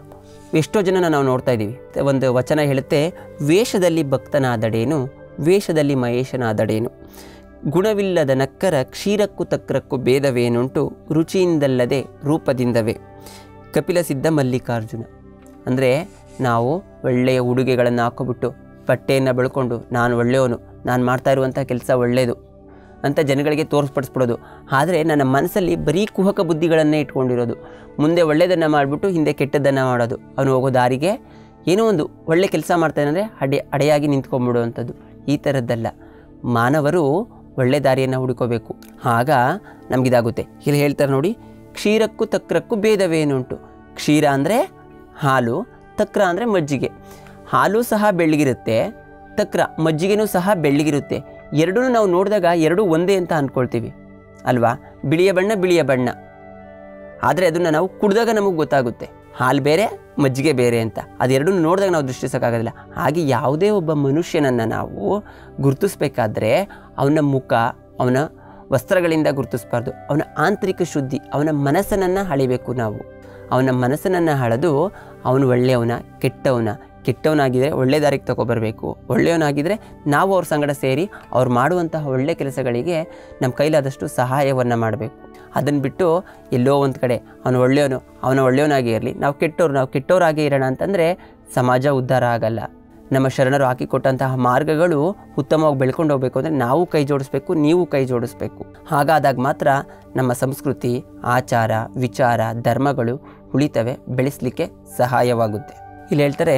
ಎಷ್ಟೋ ಜನನ ನಾವು ನೋಡ್ತಾ ಇದ್ದೀವಿ. ಒಂದು ವಚನ ಹೇಳುತ್ತೆ, ವೇಷದಲ್ಲಿ ಭಕ್ತನಾದಡೇನು, ವೇಷದಲ್ಲಿ ಮಹೇಶನಾದಡೇನು, ಗುಣವಿಲ್ಲದ ನಕ್ಕರ ಕ್ಷೀರಕ್ಕೂ ತಕ್ರಕ್ಕೂ ಭೇದವೇನುಂಟು, ರುಚಿಯಿಂದಲ್ಲದೆ ರೂಪದಿಂದವೇ. ಕಪಿಲ ಸಿದ್ಧ ಮಲ್ಲಿಕಾರ್ಜುನ. ಅಂದರೆ ನಾವು ಒಳ್ಳೆಯ ಉಡುಗೆಗಳನ್ನು ಹಾಕೋಬಿಟ್ಟು ಬಟ್ಟೆಯನ್ನು ಬೆಳ್ಕೊಂಡು ನಾನು ಒಳ್ಳೆಯವನು, ನಾನು ಮಾಡ್ತಾ ಇರುವಂಥ ಕೆಲಸ ಒಳ್ಳೆಯದು ಅಂತ ಜನಗಳಿಗೆ ತೋರಿಸ್ಪಡಿಸ್ಬಿಡೋದು. ಆದರೆ ನನ್ನ ಮನಸ್ಸಲ್ಲಿ ಬರೀ ಕುಹಕ ಬುದ್ಧಿಗಳನ್ನೇ ಇಟ್ಕೊಂಡಿರೋದು. ಮುಂದೆ ಒಳ್ಳೆಯದನ್ನು ಮಾಡಿಬಿಟ್ಟು ಹಿಂದೆ ಕೆಟ್ಟದ್ದನ್ನು ಮಾಡೋದು. ಅವನು ಹೋಗೋ ದಾರಿಗೆ ಏನೋ ಒಂದು ಒಳ್ಳೆ ಕೆಲಸ ಮಾಡ್ತಾನೆ ಅಂದರೆ ಅಡೆ ಅಡೆಯಾಗಿ ನಿಂತ್ಕೊಂಡ್ಬಿಡುವಂಥದ್ದು. ಈ ಥರದ್ದಲ್ಲ. ಮಾನವರು ಒಳ್ಳೆ ದಾರಿಯನ್ನು ಹುಡುಕೋಬೇಕು. ಆಗ ನಮಗಿದಾಗುತ್ತೆ. ಇಲ್ಲಿ ಹೇಳ್ತಾರೆ ನೋಡಿ, ಕ್ಷೀರಕ್ಕೂ ತಕ್ರಕ್ಕೂ ಭೇದವೇನುಂಟು. ಕ್ಷೀರ ಅಂದರೆ ಹಾಲು, ತಕ್ರ ಅಂದರೆ ಮಜ್ಜಿಗೆ. ಹಾಲು ಸಹ ಬೆಳ್ಳಗಿರುತ್ತೆ, ತಕ್ರ ಮಜ್ಜಿಗೆನೂ ಸಹ ಬೆಳ್ಳಗಿರುತ್ತೆ. ಎರಡೂ ನಾವು ನೋಡಿದಾಗ ಎರಡೂ ಒಂದೇ ಅಂತ ಅಂದ್ಕೊಳ್ತೀವಿ ಅಲ್ವಾ. ಬಿಳಿಯ ಬಣ್ಣ ಬಿಳಿಯ ಬಣ್ಣ, ಆದರೆ ಅದನ್ನು ನಾವು ಕುಡಿದಾಗ ನಮಗೆ ಗೊತ್ತಾಗುತ್ತೆ ಹಾಲು ಬೇರೆ ಮಜ್ಜಿಗೆ ಬೇರೆ ಅಂತ. ಅದೆರಡೂ ನೋಡಿದಾಗ ನಾವು ದೃಷ್ಟಿಸೋಕ್ಕಾಗೋದಿಲ್ಲ. ಹಾಗೆ ಯಾವುದೇ ಒಬ್ಬ ಮನುಷ್ಯನನ್ನು ನಾವು ಗುರುತಿಸ್ಬೇಕಾದ್ರೆ ಅವನ ಮುಖ, ಅವನ ವಸ್ತ್ರಗಳಿಂದ ಗುರುತಿಸಬಾರ್ದು. ಅವನ ಆಂತರಿಕ ಶುದ್ಧಿ, ಅವನ ಮನಸ್ಸನ್ನು ಅಳಿಬೇಕು ನಾವು. ಅವನ ಮನಸ್ಸನ್ನು ಅಳೆದು ಅವನು ಒಳ್ಳೆಯವನ ಕೆಟ್ಟವನ, ಕೆಟ್ಟವನಾಗಿದ್ದರೆ ಒಳ್ಳೆ ದಾರಿಗೆ ತಗೊಬರಬೇಕು, ಒಳ್ಳೆಯವನಾಗಿದ್ದರೆ ನಾವು ಅವ್ರ ಸಂಗಡ ಸೇರಿ ಅವ್ರು ಮಾಡುವಂತಹ ಒಳ್ಳೆ ಕೆಲಸಗಳಿಗೆ ನಮ್ಮ ಕೈಲಾದಷ್ಟು ಸಹಾಯವನ್ನು ಮಾಡಬೇಕು. ಅದನ್ನು ಬಿಟ್ಟು ಎಲ್ಲೋ ಒಂದು ಕಡೆ ಅವನು ಒಳ್ಳೆಯವನು, ಅವನ ಒಳ್ಳೆಯವನಾಗೇ ಇರಲಿ, ನಾವು ಕೆಟ್ಟವ್ರು ನಾವು ಕೆಟ್ಟವರಾಗೇ ಇರೋಣ ಅಂತಂದರೆ ಸಮಾಜ ಉದ್ಧಾರ ಆಗಲ್ಲ. ನಮ್ಮ ಶರಣರು ಹಾಕಿಕೊಟ್ಟಂತಹ ಮಾರ್ಗಗಳು ಉತ್ತಮವಾಗಿ ಬೆಳ್ಕೊಂಡು ಹೋಗಬೇಕು ಅಂದರೆ ನಾವು ಕೈ ಜೋಡಿಸ್ಬೇಕು, ನೀವು ಕೈ ಜೋಡಿಸ್ಬೇಕು. ಹಾಗಾದಾಗ ಮಾತ್ರ ನಮ್ಮ ಸಂಸ್ಕೃತಿ, ಆಚಾರ, ವಿಚಾರ, ಧರ್ಮಗಳು ಉಳಿತವೆ, ಬೆಳೆಸಲಿಕ್ಕೆ ಸಹಾಯವಾಗುತ್ತೆ. ಇಲ್ಲಿ ಹೇಳ್ತಾರೆ,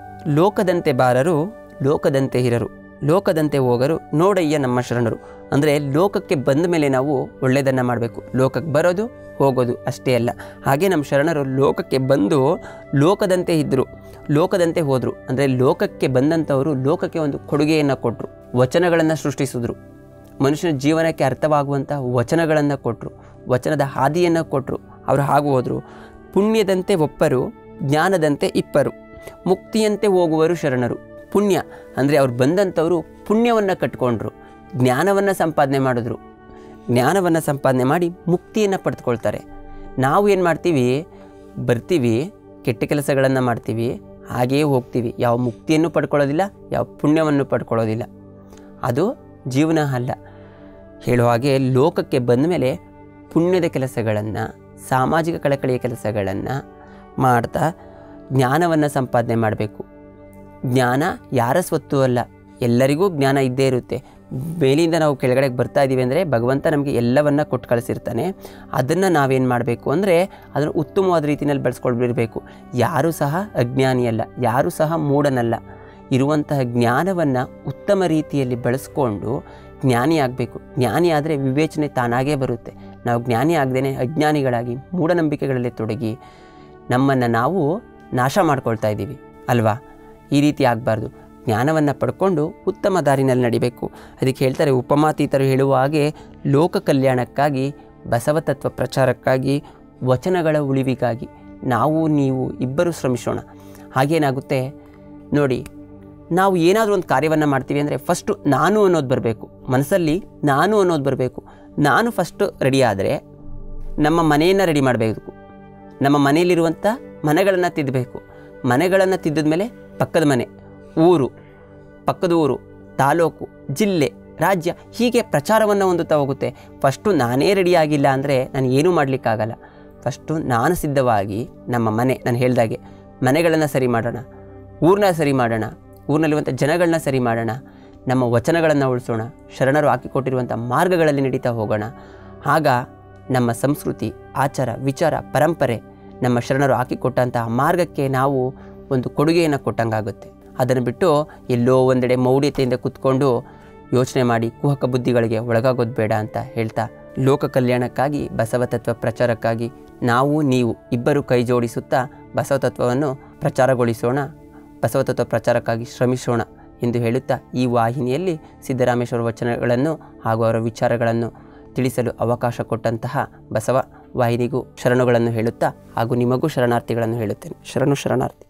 ಲೋಕದಂತೆ ಬಾರರು, ಲೋಕದಂತೆ ಹಿರರು, ಲೋಕದಂತೆ ಹೋಗರು, ನೋಡಯ್ಯ ನಮ್ಮ ಶರಣರು. ಅಂದರೆ ಲೋಕಕ್ಕೆ ಬಂದ ಮೇಲೆ ನಾವು ಒಳ್ಳೆಯದನ್ನು ಮಾಡಬೇಕು. ಲೋಕಕ್ಕೆ ಬರೋದು ಹೋಗೋದು ಅಷ್ಟೇ ಅಲ್ಲ. ಹಾಗೆ ನಮ್ಮ ಶರಣರು ಲೋಕಕ್ಕೆ ಬಂದು ಲೋಕದಂತೆ ಇದ್ದರು, ಲೋಕದಂತೆ ಹೋದರು. ಅಂದರೆ ಲೋಕಕ್ಕೆ ಬಂದಂಥವರು ಲೋಕಕ್ಕೆ ಒಂದು ಕೊಡುಗೆಯನ್ನು ಕೊಟ್ಟರು, ವಚನಗಳನ್ನು ಸೃಷ್ಟಿಸಿದ್ರು, ಮನುಷ್ಯನ ಜೀವನಕ್ಕೆ ಅರ್ಥವಾಗುವಂಥ ವಚನಗಳನ್ನು ಕೊಟ್ಟರು, ವಚನದ ಹಾದಿಯನ್ನು ಕೊಟ್ಟರು. ಅವರು ಹಾಗೂ ಹೋದರು. ಪುಣ್ಯದಂತೆ ಒಪ್ಪರು, ಜ್ಞಾನದಂತೆ ಇಪ್ಪರು, ಮುಕ್ತಿಯಂತೆ ಹೋಗುವರು ಶರಣರು. ಪುಣ್ಯ ಅಂದರೆ ಅವ್ರು ಬಂದಂಥವರು ಪುಣ್ಯವನ್ನು ಕಟ್ಕೊಂಡ್ರು, ಜ್ಞಾನವನ್ನು ಸಂಪಾದನೆ ಮಾಡಿದ್ರು, ಜ್ಞಾನವನ್ನು ಸಂಪಾದನೆ ಮಾಡಿ ಮುಕ್ತಿಯನ್ನು ಪಡೆದುಕೊಳ್ತಾರೆ. ನಾವು ಏನು ಮಾಡ್ತೀವಿ, ಬರ್ತೀವಿ, ಕೆಟ್ಟ ಕೆಲಸಗಳನ್ನು ಮಾಡ್ತೀವಿ, ಹಾಗೆಯೇ ಹೋಗ್ತೀವಿ. ಯಾವ ಮುಕ್ತಿಯನ್ನು ಪಡ್ಕೊಳ್ಳೋದಿಲ್ಲ, ಯಾವ ಪುಣ್ಯವನ್ನು ಪಡ್ಕೊಳ್ಳೋದಿಲ್ಲ. ಅದು ಜೀವನ ಅಲ್ಲ. ಹೇಳುವ ಹಾಗೆ ಲೋಕಕ್ಕೆ ಬಂದ ಮೇಲೆ ಪುಣ್ಯದ ಕೆಲಸಗಳನ್ನು, ಸಾಮಾಜಿಕ ಕಳಕಳಿಯ ಕೆಲಸಗಳನ್ನು ಮಾಡ್ತಾ ಜ್ಞಾನವನ್ನು ಸಂಪಾದನೆ ಮಾಡಬೇಕು. ಜ್ಞಾನ ಯಾರ ಸ್ವತ್ತು ಅಲ್ಲ, ಎಲ್ಲರಿಗೂ ಜ್ಞಾನ ಇದ್ದೇ ಇರುತ್ತೆ. ಮೇಲಿಂದ ನಾವು ಕೆಳಗಡೆಗೆ ಬರ್ತಾ ಇದ್ದೀವಿ ಅಂದರೆ ಭಗವಂತ ನಮಗೆ ಎಲ್ಲವನ್ನು ಕೊಟ್ಟು ಕಳಿಸಿರ್ತಾನೆ. ಅದನ್ನು ನಾವೇನು ಮಾಡಬೇಕು ಅಂದರೆ ಅದನ್ನು ಉತ್ತಮವಾದ ರೀತಿಯಲ್ಲಿ ಬೆಳೆಸ್ಕೊಳ್ಬಿರಬೇಕು. ಯಾರೂ ಸಹ ಅಜ್ಞಾನಿಯಲ್ಲ, ಯಾರೂ ಸಹ ಮೂಢನಲ್ಲ. ಇರುವಂತಹ ಜ್ಞಾನವನ್ನು ಉತ್ತಮ ರೀತಿಯಲ್ಲಿ ಬಳಸ್ಕೊಂಡು ಜ್ಞಾನಿ ಆಗಬೇಕು. ಜ್ಞಾನಿ ಆದರೆ ವಿವೇಚನೆ ತಾನಾಗೇ ಬರುತ್ತೆ. ನಾವು ಜ್ಞಾನಿ ಆಗದೇ ಅಜ್ಞಾನಿಗಳಾಗಿ ಮೂಢನಂಬಿಕೆಗಳಲ್ಲಿ ತೊಡಗಿ ನಮ್ಮನ್ನು ನಾವು ನಾಶ ಮಾಡ್ಕೊಳ್ತಾ ಇದ್ದೀವಿ ಅಲ್ವಾ? ಈ ರೀತಿ ಆಗಬಾರ್ದು. ಜ್ಞಾನವನ್ನು ಪಡ್ಕೊಂಡು ಉತ್ತಮ ದಾರಿನಲ್ಲಿ ನಡಿಬೇಕು. ಅದಕ್ಕೆ ಹೇಳ್ತಾರೆ, ಉಪಮಾತೀತರು ಹೇಳುವ ಹಾಗೆ ಲೋಕ ಕಲ್ಯಾಣಕ್ಕಾಗಿ, ಬಸವ ತತ್ವ ಪ್ರಚಾರಕ್ಕಾಗಿ, ವಚನಗಳ ಉಳಿವಿಗಾಗಿ ನಾವು ನೀವು ಇಬ್ಬರು ಶ್ರಮಿಸೋಣ. ಹಾಗೇನಾಗುತ್ತೆ ನೋಡಿ, ನಾವು ಏನಾದರೂ ಒಂದು ಕಾರ್ಯವನ್ನು ಮಾಡ್ತೀವಿ ಅಂದರೆ ಫಸ್ಟು ನಾನು ಅನ್ನೋದು ಬರಬೇಕು. ಮನಸ್ಸಲ್ಲಿ ನಾನು ಅನ್ನೋದು ಬರಬೇಕು. ನಾನು ಫಸ್ಟು ರೆಡಿ ಆದರೆ ನಮ್ಮ ಮನೆಯನ್ನು ರೆಡಿ ಮಾಡಬೇಕು. ನಮ್ಮ ಮನೆಯಲ್ಲಿರುವಂಥ ಮನೆಗಳನ್ನು ತಿದ್ದಬೇಕು. ಮನೆಗಳನ್ನು ತಿದ್ದಿದ ಮೇಲೆ ಪಕ್ಕದ ಮನೆ, ಊರು, ಪಕ್ಕದ ಊರು, ತಾಲೂಕು, ಜಿಲ್ಲೆ, ರಾಜ್ಯ, ಹೀಗೆ ಪ್ರಚಾರವನ್ನು ಹೊಂದುತ್ತಾ ಹೋಗುತ್ತೆ. ಫಸ್ಟು ನಾನೇ ರೆಡಿ ಆಗಿಲ್ಲ ಅಂದರೆ ನಾನು ಏನೂ ಮಾಡಲಿಕ್ಕಾಗಲ್ಲ. ಫಸ್ಟು ನಾನು ಸಿದ್ಧವಾಗಿ ನಮ್ಮ ಮನೆ, ನಾನು ಹೇಳ್ದಾಗೆ ಮನೆಗಳನ್ನು ಸರಿ ಮಾಡೋಣ, ಊರನ್ನ ಸರಿ ಮಾಡೋಣ, ಊರಿನಲ್ಲಿರುವಂಥ ಜನಗಳನ್ನ ಸರಿ ಮಾಡೋಣ, ನಮ್ಮ ವಚನಗಳನ್ನು ಉಳಿಸೋಣ, ಶರಣರು ಹಾಕಿಕೊಟ್ಟಿರುವಂಥ ಮಾರ್ಗಗಳಲ್ಲಿ ನಡೀತಾ ಹೋಗೋಣ. ಆಗ ನಮ್ಮ ಸಂಸ್ಕೃತಿ, ಆಚಾರ, ವಿಚಾರ, ಪರಂಪರೆ, ನಮ್ಮ ಶರಣರು ಹಾಕಿಕೊಟ್ಟಂತಹ ಮಾರ್ಗಕ್ಕೆ ನಾವು ಒಂದು ಕೊಡುಗೆಯನ್ನು ಕೊಟ್ಟಂಗಾಗುತ್ತೆ. ಅದನ್ನು ಬಿಟ್ಟು ಎಲ್ಲೋ ಒಂದೆಡೆ ಮೌಢ್ಯತೆಯಿಂದ ಕೂತ್ಕೊಂಡು ಯೋಚನೆ ಮಾಡಿ ಕುಹಕ ಬುದ್ಧಿಗಳಿಗೆ ಒಳಗಾಗೋದು ಬೇಡ ಅಂತ ಹೇಳ್ತಾ, ಲೋಕ ಕಲ್ಯಾಣಕ್ಕಾಗಿ, ಬಸವ ತತ್ವ ಪ್ರಚಾರಕ್ಕಾಗಿ ನಾವು ನೀವು ಇಬ್ಬರು ಕೈ ಜೋಡಿಸುತ್ತಾ ಬಸವ ತತ್ವವನ್ನು ಪ್ರಚಾರಗೊಳಿಸೋಣ, ಬಸವ ತತ್ವ ಪ್ರಚಾರಕ್ಕಾಗಿ ಶ್ರಮಿಸೋಣ ಎಂದು ಹೇಳುತ್ತಾ ಈ ವಾಹಿನಿಯಲ್ಲಿ ಸಿದ್ದರಾಮೇಶ್ವರ ವಚನಗಳನ್ನು ಹಾಗೂ ಅವರ ವಿಚಾರಗಳನ್ನು ತಿಳಿಸಲು ಅವಕಾಶ ಕೊಟ್ಟಂತಹ ಬಸವ ವಾಹಿನಿಗೂ ಶರಣುಗಳನ್ನು ಹೇಳುತ್ತಾ ಹಾಗೂ ನಿಮಗೂ ಶರಣಾರ್ಥಿಗಳನ್ನು ಹೇಳುತ್ತೇನೆ. ಶರಣು ಶರಣಾರ್ಥಿ.